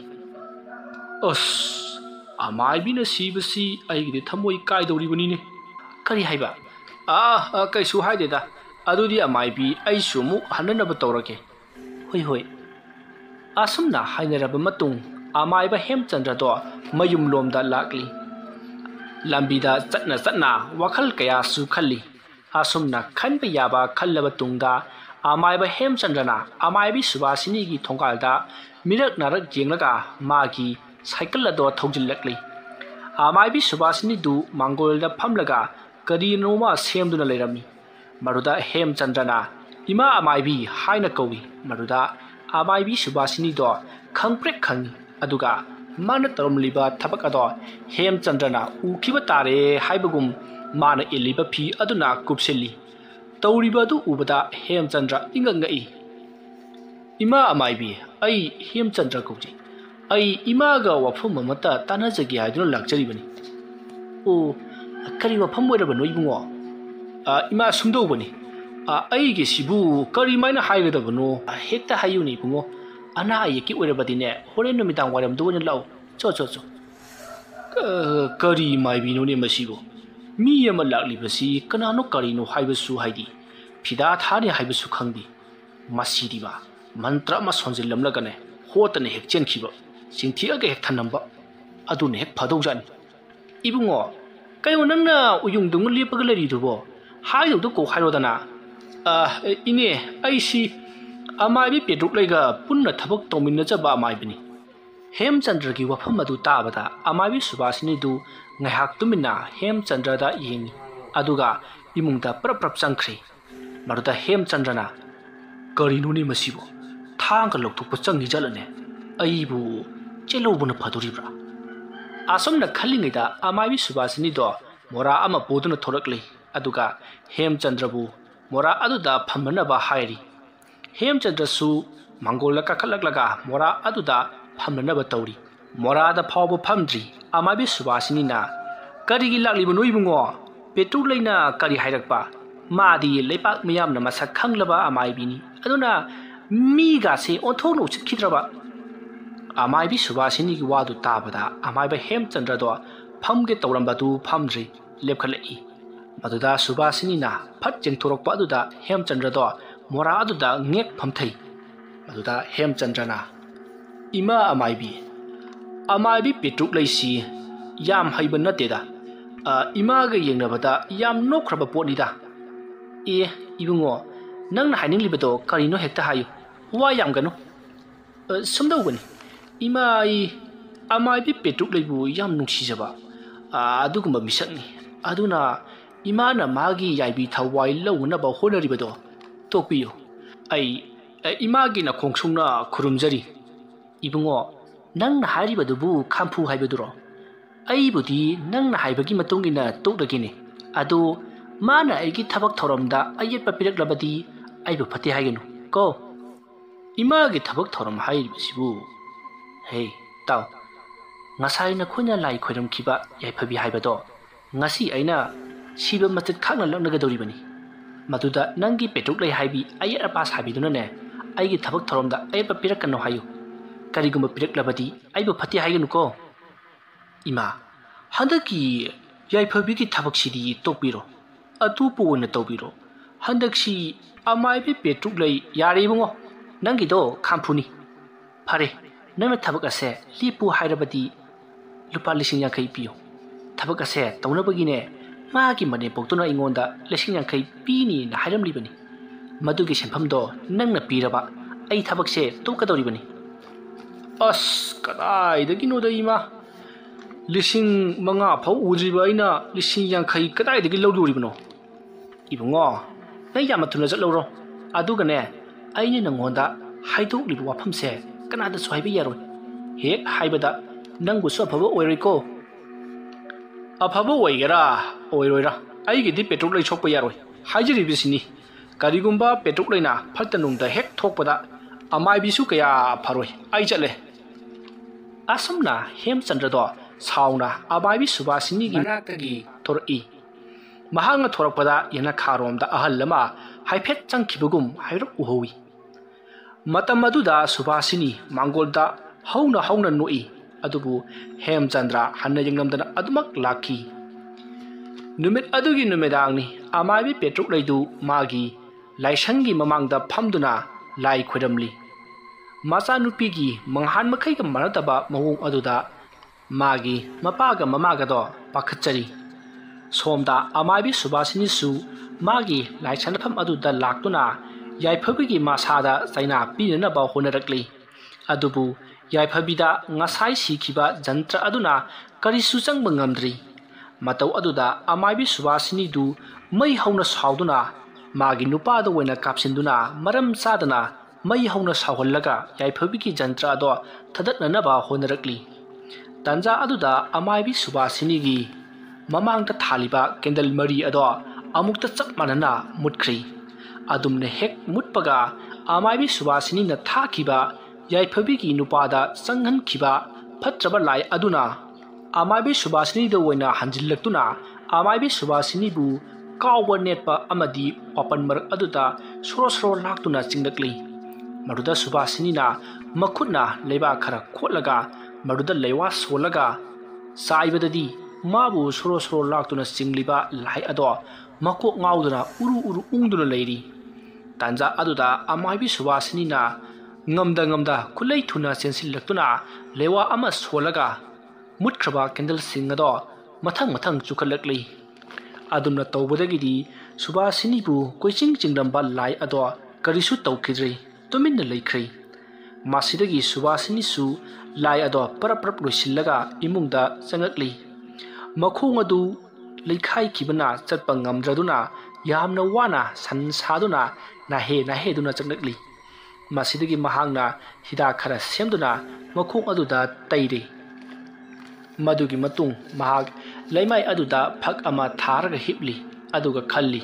Speaker 1: ꯑꯁ ꯑꯃꯥꯏꯕꯤꯅ ꯁꯤꯕꯁꯤ ꯑꯩꯒꯤꯗꯤ ꯊꯃꯣꯏ ꯀꯥꯏꯗꯧꯔꯤꯕꯅꯤꯅꯦ ꯀꯔꯤ ꯍꯥꯏꯕ ꯑꯥ ꯀꯩꯁꯨ ꯍꯥꯏꯗꯦꯗ ꯑꯗꯨꯗꯤ ꯑꯃꯥꯏꯕꯤ ꯑꯩꯁꯨ ꯑꯃꯨꯛ ꯍꯟꯅꯅꯕ ꯇꯧꯔꯒꯦ ꯍꯣꯏ ꯍꯣꯏ ꯑꯁꯨꯝꯅ ꯍꯥꯏꯅꯔꯕ ꯃꯇꯨꯡ ꯑꯃꯥꯏꯕ ꯍꯦꯝꯆꯟꯗ꯭ꯔꯗꯣ ꯃꯌꯨꯝꯂꯣꯝꯗ ꯂꯥꯛꯂꯤ ꯂꯝꯕꯤꯗ ꯆꯠꯅ ꯆꯠꯅ ꯋꯥꯈꯜ ꯀꯌꯥꯁꯨ ꯈꯜꯂꯤ ꯑꯁꯨꯝꯅ ꯈꯟꯕ ꯌꯥꯕ ꯈꯜꯂꯕ ꯇꯨꯡꯗ ꯑꯃꯥꯏꯕ ꯍꯦꯝꯆꯟꯗ꯭ꯔꯅ ꯑꯃꯥꯏꯕꯤ ꯁꯨꯕꯥꯁꯤꯅꯤꯒꯤ ꯊꯣꯡꯒꯥꯜꯗ ꯃꯤꯔꯛ ꯅꯥꯔꯛ ꯌꯦꯡꯂꯒ ꯃꯥꯒꯤ ꯁꯥꯏꯀꯜ ꯑꯗꯣ ꯊꯧꯖꯤꯜꯂꯛꯂꯤ ꯑꯃꯥꯏꯕꯤ ꯁꯨꯕꯥꯁꯤꯅꯤꯗꯨ ꯃꯥꯡꯒꯣꯜꯗ ꯐꯝꯂꯒ ꯀꯔꯤꯅꯣꯃ ꯁꯦꯝꯗꯨꯅ ꯂꯩꯔꯝꯃꯤ ꯃꯗꯨꯗ ꯍꯦꯝꯆꯟꯗ꯭ꯔꯅ ꯏꯃꯥ ꯑꯃꯥꯏꯕꯤ ꯍꯥꯏꯅ ꯀꯧꯏ ꯃꯗꯨꯗ ꯑꯃꯥꯏꯕꯤ ꯁꯨꯕꯥꯁꯤꯅꯤꯗꯣ ꯈꯪꯄ꯭ꯔꯦꯛ ꯈꯪꯏ ꯑꯗꯨꯒ ꯃꯥꯅ ꯇꯧꯔꯝꯂꯤꯕ ꯊꯕꯛ ꯑꯗꯣ ꯍꯦꯝꯆꯟꯗ꯭ꯔꯅ ꯎꯈꯤꯕ ꯇꯥꯔꯦ ꯍꯥꯏꯕꯒꯨꯝ ꯃꯥꯅ ꯏꯜꯂꯤꯕ ꯐꯤ ꯑꯗꯨꯅ ꯀꯨꯞꯁꯤꯜꯂꯤ ꯇꯧꯔꯤꯕ ꯑꯗꯨ ꯎꯕꯗ ꯍꯦꯝꯆꯟꯗ꯭ꯔ ꯏꯉꯛ ꯉꯛꯏ ꯏꯃꯥ ꯑꯃꯥꯏꯕꯤ ꯑꯩ ꯍꯦꯝꯆꯟꯗ꯭ꯔ ꯀꯧꯖꯩ ꯑꯩ ꯏꯃꯥꯒ ꯋꯥꯐꯝ ꯑꯃꯠꯇ ꯇꯥꯟꯅꯖꯒꯦ ꯍꯥꯏꯗꯨꯅ ꯂꯥꯛꯆꯔꯤꯕꯅꯤ ꯑꯣ ꯀꯔꯤ ꯋꯥꯐꯝ ꯑꯣꯏꯔꯕꯅꯣ ꯏꯕꯨꯡꯉꯣ ꯏꯃꯥ ꯁꯨꯝꯗꯧꯕꯅꯤ ꯑꯩꯒꯤꯁꯤꯕꯨ ꯀꯔꯤꯃꯥꯏꯅ ꯍꯥꯏꯒꯗꯕꯅꯣ ꯍꯦꯛꯇ ꯍꯥꯏꯌꯨꯅꯦ ꯏꯕꯨꯡꯉꯣ ꯑꯅꯥ ꯑꯌꯦꯛꯀꯤ ꯑꯣꯏꯔꯕꯗꯤꯅꯦ ꯍꯣꯔꯦꯟ ꯅꯨꯃꯤꯗꯥꯡ ꯋꯥꯏꯔꯝꯗ ꯑꯣꯏꯅ ꯂꯥꯛꯎ ꯆꯣ ꯆꯣ ꯆꯣ ꯀꯔꯤ ꯃꯥꯏꯕꯤꯅꯣꯅꯦ ꯃꯁꯤꯕꯨ ꯃꯤ ꯑꯃ ꯂꯥꯛꯂꯤꯕꯁꯤ ꯀꯅꯥꯅꯣ ꯀꯔꯤꯅꯣ ꯍꯥꯏꯕꯁꯨ ꯍꯥꯏꯗꯤ ꯐꯤꯗꯥ ꯊꯥꯅꯤ ꯍꯥꯏꯕꯁꯨ ꯈꯪꯗꯦ ꯃꯁꯤꯗꯤꯕ ꯃꯟꯇ꯭ꯔ ꯑꯃ ꯁꯣꯟꯖꯤꯜꯂꯝꯂꯒꯅꯦ ꯍꯣꯠꯇꯅ ꯍꯦꯛ ꯆꯦꯟꯈꯤꯕ ꯆꯤꯡꯊꯤꯑꯒ ꯍꯦꯛ ꯊꯅꯝꯕ ꯑꯗꯨꯅ ꯍꯦꯛ ꯐꯗꯧꯖꯥꯠꯅꯤ ꯏꯕꯨꯡꯉꯣ ꯀꯩꯅꯣ ꯅꯪꯅ ꯎꯌꯨꯡꯗꯧꯅ ꯂꯦꯞꯄꯒ ꯂꯩꯔꯤꯗꯨꯕꯣ ꯍꯥꯏꯗꯧꯗꯣ ꯀꯣꯛ ꯍꯥꯏꯔꯣꯗꯅ ꯏꯅꯦ ꯑꯩꯁꯤ ꯑꯃꯥꯏꯕꯤ ꯄꯦꯇ꯭ꯔꯨꯛꯂꯩꯒ ꯄꯨꯟꯅ ꯊꯕꯛ ꯇꯧꯃꯤꯟꯅꯖꯕ ꯑꯃꯥꯏꯕꯅꯤ ꯍꯦꯝꯆꯟꯗ꯭ꯔꯒꯤ ꯋꯥꯐꯝ ꯑꯗꯨ ꯇꯥꯕꯗ ꯑꯃꯥꯏꯕꯤ ꯁꯨꯕꯥꯁꯤꯅꯤꯗꯨ ꯉꯥꯏꯍꯥꯛ ꯇꯨꯃꯤꯟꯅ ꯍꯦꯝꯆꯟꯗ꯭ꯔꯗ ꯌꯦꯡꯉꯤ ꯑꯗꯨꯒ ꯏꯃꯨꯡꯗ ꯄ꯭ꯔꯞ ꯄ꯭ꯔꯞ ꯆꯪꯈ꯭ꯔꯦ꯫ ꯃꯗꯨꯗ ꯍꯦꯝꯆꯟꯗ꯭ꯔꯅ ꯀꯔꯤꯅꯣꯅꯦ ꯃꯁꯤꯕꯨ ꯊꯥꯡꯒ ꯂꯧꯊꯣꯛꯄ ꯆꯪꯉꯤ ꯖꯠꯂꯅꯦ ꯑꯩꯕꯨ ꯆꯦꯜꯍꯧꯕꯅ ꯐꯗꯣꯔꯤꯕ꯭ꯔꯥ? ꯑꯁꯨꯝꯅ ꯈꯜꯂꯤꯉꯩꯗ ꯑꯃꯥꯏꯕꯤ ꯁꯨꯕꯥꯁꯤꯅꯤꯗꯣ ꯃꯣꯔꯥ ꯑꯃ ꯄꯨꯗꯨꯅ ꯊꯣꯔꯛꯂꯤ ꯑꯗꯨꯒ ꯍꯦꯝꯆꯟꯗ꯭ꯔꯕꯨ ꯃꯣꯔꯥ ꯑꯗꯨꯗ ꯐꯝꯅꯅꯕ ꯍꯥꯏꯔꯤ꯫ ꯍꯦꯝꯆꯟꯗ꯭ꯔꯁꯨ ꯃꯥꯡꯒꯣꯜꯗ ꯀꯥꯈꯠꯂꯛꯂꯒ ꯃꯣꯔꯥ ꯑꯗꯨꯗ ꯐꯝꯅꯅꯕ ꯇꯧꯔꯤ꯫ ꯃꯣꯔꯥꯗ ꯐꯥꯎꯕ ꯐꯝꯗ꯭ꯔꯤ ꯑꯃꯥꯏꯕꯤ ꯁꯨꯕꯥꯁꯤꯅꯤꯅ ꯀꯔꯤꯒꯤ ꯂꯥꯛꯂꯤꯕꯅꯣ ꯏꯕꯨꯡꯉꯣ? ꯄꯦꯇ꯭ꯔꯨꯛꯂꯩꯅ ꯀꯔꯤ ꯍꯥꯏꯔꯛꯄ? ꯃꯥꯗꯤ ꯂꯩꯄꯥꯛ ꯃꯤꯌꯥꯝꯅ ꯃꯁꯛ ꯈꯪꯂꯕ ꯑꯃꯥꯏꯕꯤꯅꯤ, ꯑꯗꯨꯅ ꯃꯤꯒꯥꯁꯦ ꯑꯣꯟꯊꯣꯛꯅ ꯎꯁꯤꯠꯈꯤꯗ꯭ꯔꯕ? ꯑꯃꯥꯏꯕꯤ ꯁꯨꯕꯥꯁꯤꯅꯤꯒꯤ ꯋꯥꯗꯨ ꯇꯥꯕꯗ ꯑꯃꯥꯏꯕ ꯍꯦꯝꯆꯟꯗ꯭ꯔꯗꯣ ꯐꯝꯒꯦ ꯇꯧꯔꯝꯕꯗꯨ ꯐꯝꯗ꯭ꯔꯤ, ꯂꯦꯞꯈꯠꯂꯛꯏ꯫ ꯃꯗꯨꯗ ꯁꯨꯕꯥꯁꯤꯅꯤꯅ ꯐꯠ ꯆꯦꯡꯊꯣꯔꯛꯄ ꯑꯗꯨꯗ ꯍꯦꯝꯆꯟꯗ꯭ꯔꯗꯣ ꯃꯣꯔꯥ ꯑꯗꯨꯗ ꯉꯦꯛ ꯐꯝꯊꯩ꯫ ꯃꯗꯨꯗ ꯍꯦꯝꯆꯟꯗ꯭ꯔꯅ ꯏꯃꯥ ꯑꯃꯥꯏꯕꯤ, ꯑꯃꯥꯏꯕꯤ ꯄꯦꯇ꯭ꯔꯨꯛꯂꯩꯁꯤ ꯌꯥꯝ ꯍꯩꯕ ꯅꯠꯇꯦꯗ, ꯏꯃꯥꯒ ꯌꯦꯡꯅꯕꯗ ꯌꯥꯝ ꯅꯣꯛꯈ꯭ꯔꯕ ꯄꯣꯠꯅꯤꯗ꯫ ꯑꯦ ꯏꯕꯨꯡꯉꯣ, ꯅꯪꯅ ꯍꯥꯏꯅꯤꯡꯂꯤꯕꯗꯣ ꯀꯔꯤꯅꯣ ꯍꯦꯛꯇ ꯍꯥꯏꯌꯨ, ꯋꯥ ꯌꯥꯝꯒꯅꯨ꯫ ꯁꯨꯝꯗꯧꯕꯅꯤ ꯏꯃꯥ, ꯑꯩ ꯑꯃꯥꯏꯕꯤ ꯄꯦꯇ꯭ꯔꯨꯛꯂꯩꯕꯨ ꯌꯥꯝ ꯅꯨꯡꯁꯤꯖꯕ ꯑꯗꯨꯒꯨꯝꯕ ꯃꯤꯁꯛꯅꯤ, ꯑꯗꯨꯅ ꯏꯃꯥꯅ ꯃꯥꯒꯤ ꯌꯥꯏꯕꯤ ꯊꯋꯥꯏ ꯂꯧꯅꯅꯕ ꯍꯣꯠꯅꯔꯤꯕꯗꯣ ꯇꯣꯛꯄꯤꯌꯨ꯫ ꯑꯩ ꯏꯃꯥꯒꯤ ꯅꯈꯣꯡꯁꯨꯡꯅ ꯈꯨꯔꯨꯝꯖꯔꯤ꯫ ꯏꯕꯨꯡꯉꯣ, ꯅꯪꯅ ꯍꯥꯏꯔꯤꯕꯗꯨꯕꯨ ꯈꯥꯝꯐꯨ ꯍꯥꯏꯕꯗꯨꯔꯣ? ꯑꯩꯕꯨꯗꯤ ꯅꯪꯅ ꯍꯥꯏꯕꯒꯤ ꯃꯇꯨꯡ ꯏꯟꯅ ꯇꯣꯛꯂꯒꯦꯅꯦ, ꯑꯗꯨ ꯃꯥꯅ ꯑꯩꯒꯤ ꯊꯕꯛ ꯊꯧꯔꯝꯗ ꯑꯌꯦꯠꯄ ꯄꯤꯔꯛꯂꯕꯗꯤ ꯑꯩꯕꯨ ꯐꯠꯇꯦ ꯍꯥꯏꯒꯅꯨ ꯀꯣ꯫ ꯏꯃꯥꯒꯤ ꯊꯕꯛ ꯊꯧꯔꯝ ꯍꯥꯏꯔꯤꯕꯁꯤꯕꯨ, ꯍꯦ ꯇꯥꯎ, ꯉꯁꯥꯏ ꯅꯈꯣꯏꯅ ꯂꯥꯏ ꯈꯣꯏꯔꯝꯈꯤꯕ ꯌꯥꯏꯐꯕꯤ ꯍꯥꯏꯕꯗꯣ ꯉꯁꯤ ꯑꯩꯅ ꯁꯤꯕ ꯃꯆꯠ ꯈꯥꯛꯅ ꯂꯛꯅꯒꯗꯧꯔꯤꯕꯅꯤ꯫ ꯃꯗꯨꯗ ꯅꯪꯒꯤ ꯄꯦꯇ꯭ꯔꯨꯛꯂꯩ ꯍꯥꯏꯕꯤ ꯑꯌꯦꯠ ꯑꯄꯥ ꯁꯥꯕꯤꯗꯨꯅꯅꯦ ꯑꯩꯒꯤ ꯊꯕꯛ ꯊꯧꯔꯝꯗ ꯑꯌꯦꯠꯄ ꯄꯤꯔꯛꯀꯅꯨ ꯍꯥꯏꯌꯨ, ꯀꯔꯤꯒꯨꯝꯕ ꯄꯤꯔꯛꯂꯕꯗꯤ ꯑꯩꯕꯨ ꯐꯠꯇꯦ ꯍꯥꯏꯒꯅꯨ ꯀꯣ꯫ ꯏꯃꯥ, ꯍꯟꯗꯛꯀꯤ ꯌꯥꯏꯐꯕꯤꯒꯤ ꯊꯕꯛꯁꯤꯗꯤ ꯇꯣꯛꯄꯤꯔꯣ, ꯑꯇꯣꯞꯄ ꯑꯣꯏꯅ ꯇꯧꯕꯤꯔꯣ꯫ ꯍꯟꯗꯛꯁꯤ ꯑꯃꯥꯏꯕꯤ ꯄꯦꯇ꯭ꯔꯨꯛꯂꯩ ꯌꯥꯔꯦ ꯏꯕꯨꯡꯉꯣ, ꯅꯪꯒꯤꯗꯣ ꯈꯥꯝꯐꯨꯅꯤ꯫ ꯐꯔꯦ, ꯅꯪꯅ ꯊꯕꯛ ꯑꯁꯦ ꯂꯦꯞꯄꯨ ꯍꯥꯏꯔꯕꯗꯤ ꯂꯨꯄꯥ ꯂꯤꯁꯤꯡ ꯌꯥꯡꯈꯩ ꯄꯤꯌꯨ꯫ ꯊꯕꯛ ꯑꯁꯦ ꯇꯧꯅꯕꯒꯤꯅꯦ ꯃꯥꯒꯤ ꯃꯅꯦꯝꯄꯣꯛꯇꯨꯅ ꯑꯩꯉꯣꯟꯗ ꯂꯤꯁꯤꯡ ꯌꯥꯡꯈꯩ ꯄꯤꯅꯤꯅ ꯍꯥꯏꯔꯝꯂꯤꯕꯅꯤ꯫ ꯃꯗꯨꯒꯤ ꯁꯦꯟꯐꯝꯗꯣ ꯅꯪꯅ ꯄꯤꯔꯕ ꯑꯩ ꯊꯕꯛꯁꯦ ꯇꯣꯛꯀꯗꯧꯔꯤꯕꯅꯤ꯫ ꯑꯁ ꯀꯗꯥꯏꯗꯒꯤꯅꯣꯗ ꯏꯃꯥ, ꯂꯤꯁꯤꯡ ꯃꯉꯥ ꯐꯥꯎ ꯎꯗ꯭ꯔꯤꯕ ꯑꯩꯅ ꯂꯤꯁꯤꯡ ꯌꯥꯡꯈꯩ ꯀꯗꯥꯏꯗꯒꯤ ꯂꯧꯗꯣꯔꯤꯕꯅꯣ? ꯏꯕꯨꯡꯉꯣ, ꯅꯪ ꯌꯥꯝꯅ ꯊꯨꯅ ꯆꯠꯂꯧꯔꯣ, ꯑꯗꯨꯒꯅꯦ ꯑꯩꯅ ꯅꯪꯉꯣꯟꯗ ꯍꯥꯏꯗꯣꯛꯂꯤꯕ ꯋꯥꯐꯝꯁꯦ ꯀꯅꯥꯗꯁꯨ ꯍꯥꯏꯕ ꯌꯥꯔꯣꯏ꯫ ꯍꯦꯛ ꯍꯥꯏꯕꯗ ꯅꯪꯕꯨꯁꯨ ꯑꯐꯕ ꯑꯣꯏꯔꯣꯏꯀꯣ꯫ ꯑꯐꯕ ꯑꯣꯏꯒꯦꯔꯥ ꯑꯣꯏꯔꯣꯏꯔꯥ ꯑꯩꯒꯤꯗꯤ ꯄꯦꯇ꯭ꯔꯨꯛꯂꯩ ꯁꯣꯛꯄ ꯌꯥꯔꯣꯏ ꯍꯥꯏꯖꯔꯤꯕꯁꯤꯅꯤ꯫ ꯀꯔꯤꯒꯨꯝꯕ ꯄꯦꯇ꯭ꯔꯨꯛꯂꯩꯅ ꯐꯠꯇ ꯅꯨꯡꯗ ꯍꯦꯛ ꯊꯣꯛꯄꯗ ꯑꯃꯥꯏꯕꯤꯁꯨ ꯀꯌꯥ ꯐꯔꯣꯏ, ꯑꯩ ꯆꯠꯂꯦ꯫ ꯑꯁꯨꯝꯅ ꯍꯦꯝꯆꯟꯗ꯭ꯔꯗꯣ ꯁꯥꯎꯅ ꯑꯃꯥꯏꯕꯤ ꯁꯨꯕꯥꯁꯤꯅꯤꯒꯤ ꯃꯅꯥꯛꯇꯒꯤ ꯊꯣꯔꯛꯏ꯫ ꯃꯍꯥꯛꯅ ꯊꯣꯔꯛꯄꯗ ꯌꯦꯅꯈꯥꯔꯣꯝꯗ ꯑꯍꯜ ꯑꯃ ꯍꯥꯏꯐꯦꯠ ꯆꯪꯈꯤꯕꯒꯨꯝ ꯍꯥꯏꯔꯞ ꯎꯍꯧꯏ꯫ ꯃꯇꯝ ꯑꯗꯨꯗ ꯁꯨꯕꯥꯁꯤꯅꯤ ꯃꯥꯡꯒꯣꯜꯗ ꯍꯧꯅ ꯍꯧꯅ ꯅꯣꯛꯏ, ꯑꯗꯨꯕꯨ ꯍꯦꯝꯆꯟꯗ꯭ꯔ ꯍꯟꯅ ꯌꯦꯡꯂꯝꯗꯅ ꯑꯗꯨꯃꯛ ꯂꯥꯛꯈꯤ꯫ ꯅꯨꯃꯤꯠ ꯑꯗꯨꯒꯤ ꯅꯨꯃꯤꯗꯥꯡꯅꯤ ꯑꯃꯥꯏꯕꯤ ꯄꯦꯇ꯭ꯔꯨꯛꯂꯩꯗꯨ ꯃꯥꯒꯤ ꯂꯥꯏꯁꯪꯒꯤ ꯃꯃꯥꯡꯗ ꯐꯝꯗꯨꯅ ꯂꯥꯏ ꯈꯣꯏꯔꯝꯂꯤ꯫ ꯃꯆꯥꯅꯨꯄꯤꯒꯤ ꯃꯪꯍꯥꯟ ꯃꯈꯩꯒ ꯃꯥꯟꯅꯗꯕ ꯃꯑꯣꯡ ꯑꯗꯨꯗ ꯃꯥꯒꯤ ꯃꯄꯥꯒ ꯃꯃꯥꯒꯗꯣ ꯄꯥꯈꯠꯆꯔꯤ꯫ ꯁꯣꯝꯗ ꯑꯃꯥꯏꯕꯤ ꯁꯨꯕꯥꯁꯤꯅꯤꯁꯨ ꯃꯥꯒꯤ ꯂꯥꯏ ꯁꯥꯟꯅꯐꯝ ꯑꯗꯨꯗ ꯂꯥꯛꯇꯨꯅ ꯌꯥꯏꯐꯕꯤꯒꯤ ꯃꯁꯥꯗ ꯆꯩꯅꯥ ꯄꯤꯅꯅꯕ ꯍꯣꯠꯅꯔꯛꯂꯤ, ꯑꯗꯨꯕꯨ ꯌꯥꯏꯐꯕꯤꯗ ꯉꯁꯥꯏ ꯁꯤꯈꯤꯕ ꯖꯟꯇ꯭ꯔ ꯑꯗꯨꯅ ꯀꯔꯤꯁꯨ ꯆꯪꯕ ꯉꯝꯗ꯭ꯔꯤ꯫ ꯃꯇꯧ ꯑꯗꯨꯗ ꯑꯃꯥꯏꯕꯤ ꯁꯨꯕꯥꯁꯤꯅꯤꯗꯨ ꯃꯩ ꯍꯧꯅ ꯁꯥꯎꯗꯨꯅ ꯃꯥꯒꯤ ꯅꯨꯄꯥꯗ ꯑꯣꯏꯅ ꯀꯥꯞꯁꯤꯟꯗꯨꯅ ꯃꯔꯝ ꯆꯥꯗꯅ ꯃꯩ ꯍꯧꯅ ꯁꯥꯎꯍꯜꯂꯒ ꯌꯥꯏꯐꯕꯤꯒꯤ ꯖꯟꯇ꯭ꯔ ꯑꯗꯣ ꯊꯥꯗꯠꯅꯅꯕ ꯍꯣꯠꯅꯔꯛꯂꯤ꯫ ꯇꯥꯟꯖꯥ ꯑꯗꯨꯗ ꯑꯃꯥꯏꯕꯤ ꯁꯨꯕꯥꯁꯤꯅꯤꯒꯤ ꯃꯃꯥꯡꯗ ꯊꯥꯜꯂꯤꯕ ꯀꯦꯟꯗꯜ ꯃꯔꯤ ꯑꯗꯣ ꯑꯃꯨꯛꯇ ꯆꯞ ꯃꯥꯟꯅꯅ ꯃꯨꯠꯈ꯭ꯔꯤ꯫ ꯑꯗꯨꯝꯅ ꯍꯦꯛ ꯃꯨꯠꯄꯒ ꯑꯃꯥꯏꯕꯤ ꯁꯨꯕꯥꯁꯤꯅꯤꯅ ꯊꯥꯈꯤꯕ ꯌꯥꯏꯐꯕꯤꯒꯤ ꯅꯨꯄꯥꯗ ꯆꯪꯍꯟꯈꯤꯕ ꯐꯠꯇ꯭ꯔꯕ ꯂꯥꯏ ꯑꯗꯨꯅ ꯑꯃꯥꯏꯕꯤ ꯁꯨꯕꯥꯁꯤꯅꯤꯗ ꯑꯣꯏꯅ ꯍꯟꯖꯤꯜꯂꯛꯇꯨꯅ ꯑꯃꯥꯏꯕꯤ ꯁꯨꯕꯥꯁꯤꯅꯤꯕꯨ ꯀꯥꯎꯕ ꯅꯦꯠꯄ ꯑꯃꯗꯤ ꯋꯥꯄꯟ ꯃꯔꯛ ꯑꯗꯨꯗ ꯁꯣꯔꯣ ꯁꯣꯔꯣ ꯂꯥꯛꯇꯨꯅ ꯆꯤꯡꯂꯛꯂꯤ꯫ ꯃꯗꯨꯗ ꯁꯨꯕꯥꯁꯤꯅꯤꯅ ꯃꯈꯨꯠꯅ ꯂꯩꯕꯥꯛ ꯈꯔ ꯈꯣꯠꯂꯒ ꯃꯗꯨꯗ ꯂꯩꯋꯥ ꯁꯣꯜꯂꯒ ꯆꯥꯏꯕꯗꯗꯤ ꯃꯥꯕꯨ ꯁꯣꯔꯣ ꯁꯣꯔꯣ ꯂꯥꯛꯇꯨꯅ ꯆꯤꯡꯂꯤꯕ ꯂꯥꯏ ꯑꯗꯣ ꯃꯀꯣꯛ ꯉꯥꯎꯗꯨꯅ ꯎꯔꯨ ꯎꯔꯨ ꯎꯪꯗꯨꯅ ꯂꯩꯔꯤ꯫ ꯇꯥꯟꯖꯥ ꯑꯗꯨꯗ ꯑꯃꯥꯏꯕꯤ ꯁꯨꯕꯥꯁꯤꯅꯤꯅ ꯉꯝꯗ ꯉꯝꯗ ꯈꯨꯠꯂꯩ ꯊꯨꯅ ꯆꯦꯟꯁꯤꯜꯂꯛꯇꯨꯅ ꯂꯩꯋꯥ ꯑꯃ ꯁꯣꯜꯂꯒ ꯃꯨꯠꯈ꯭ꯔꯕ ꯀꯦꯟꯗꯜꯁꯤꯡ ꯑꯗꯣ ꯃꯊꯪ ꯃꯊꯪ ꯆꯨꯈꯠꯂꯛꯂꯤ꯫ ꯑꯗꯨꯝꯅ ꯇꯧꯕꯗꯒꯤꯗꯤ ꯁꯨꯕꯥꯁꯤꯅꯤꯕꯨ ꯀꯣꯏꯆꯤꯡ ꯆꯤꯡꯂꯝꯕ ꯂꯥꯏ ꯑꯗꯣ ꯀꯔꯤꯁꯨ ꯇꯧꯈꯤꯗ꯭ꯔꯤ, ꯇꯨꯃꯤꯟꯅ ꯂꯩꯈ꯭ꯔꯤ꯫ ꯃꯁꯤꯗꯒꯤ ꯁꯨꯕꯥꯁꯤꯅꯤꯁꯨ ꯂꯥꯏ ꯑꯗꯣ ꯄꯔꯞ ꯄꯔꯞ ꯂꯣꯏꯁꯤꯜꯂꯒ ꯏꯃꯨꯡꯗ ꯆꯪꯉꯛꯂꯤ꯫ ꯃꯈꯣꯡ ꯑꯗꯨ ꯂꯩꯈꯥꯏꯈꯤꯕꯅ ꯆꯠꯄ ꯉꯝꯗ꯭ꯔꯗꯨꯅ ꯌꯥꯝꯅ ꯋꯥꯅ ꯁꯟ ꯁꯥꯗꯨꯅ ꯅꯥꯍꯦ ꯅꯥꯍꯦꯗꯨꯅ ꯆꯪꯂꯛꯂꯤ꯫ ꯃꯁꯤꯗꯒꯤ ꯃꯍꯥꯛꯅ ꯍꯤꯗꯥꯛ ꯈꯔ ꯁꯦꯝꯗꯨꯅ ꯃꯈꯣꯡ ꯑꯗꯨꯗ ꯇꯩꯔꯦ꯫ ꯃꯗꯨꯒꯤ ꯃꯇꯨꯡ ꯃꯍꯥꯛ ꯂꯩꯃꯥꯏ ꯑꯗꯨꯗ ꯐꯛ ꯑꯃ ꯊꯥꯔꯒ ꯍꯤꯞꯂꯤ ꯑꯗꯨꯒ ꯈꯜꯂꯤ,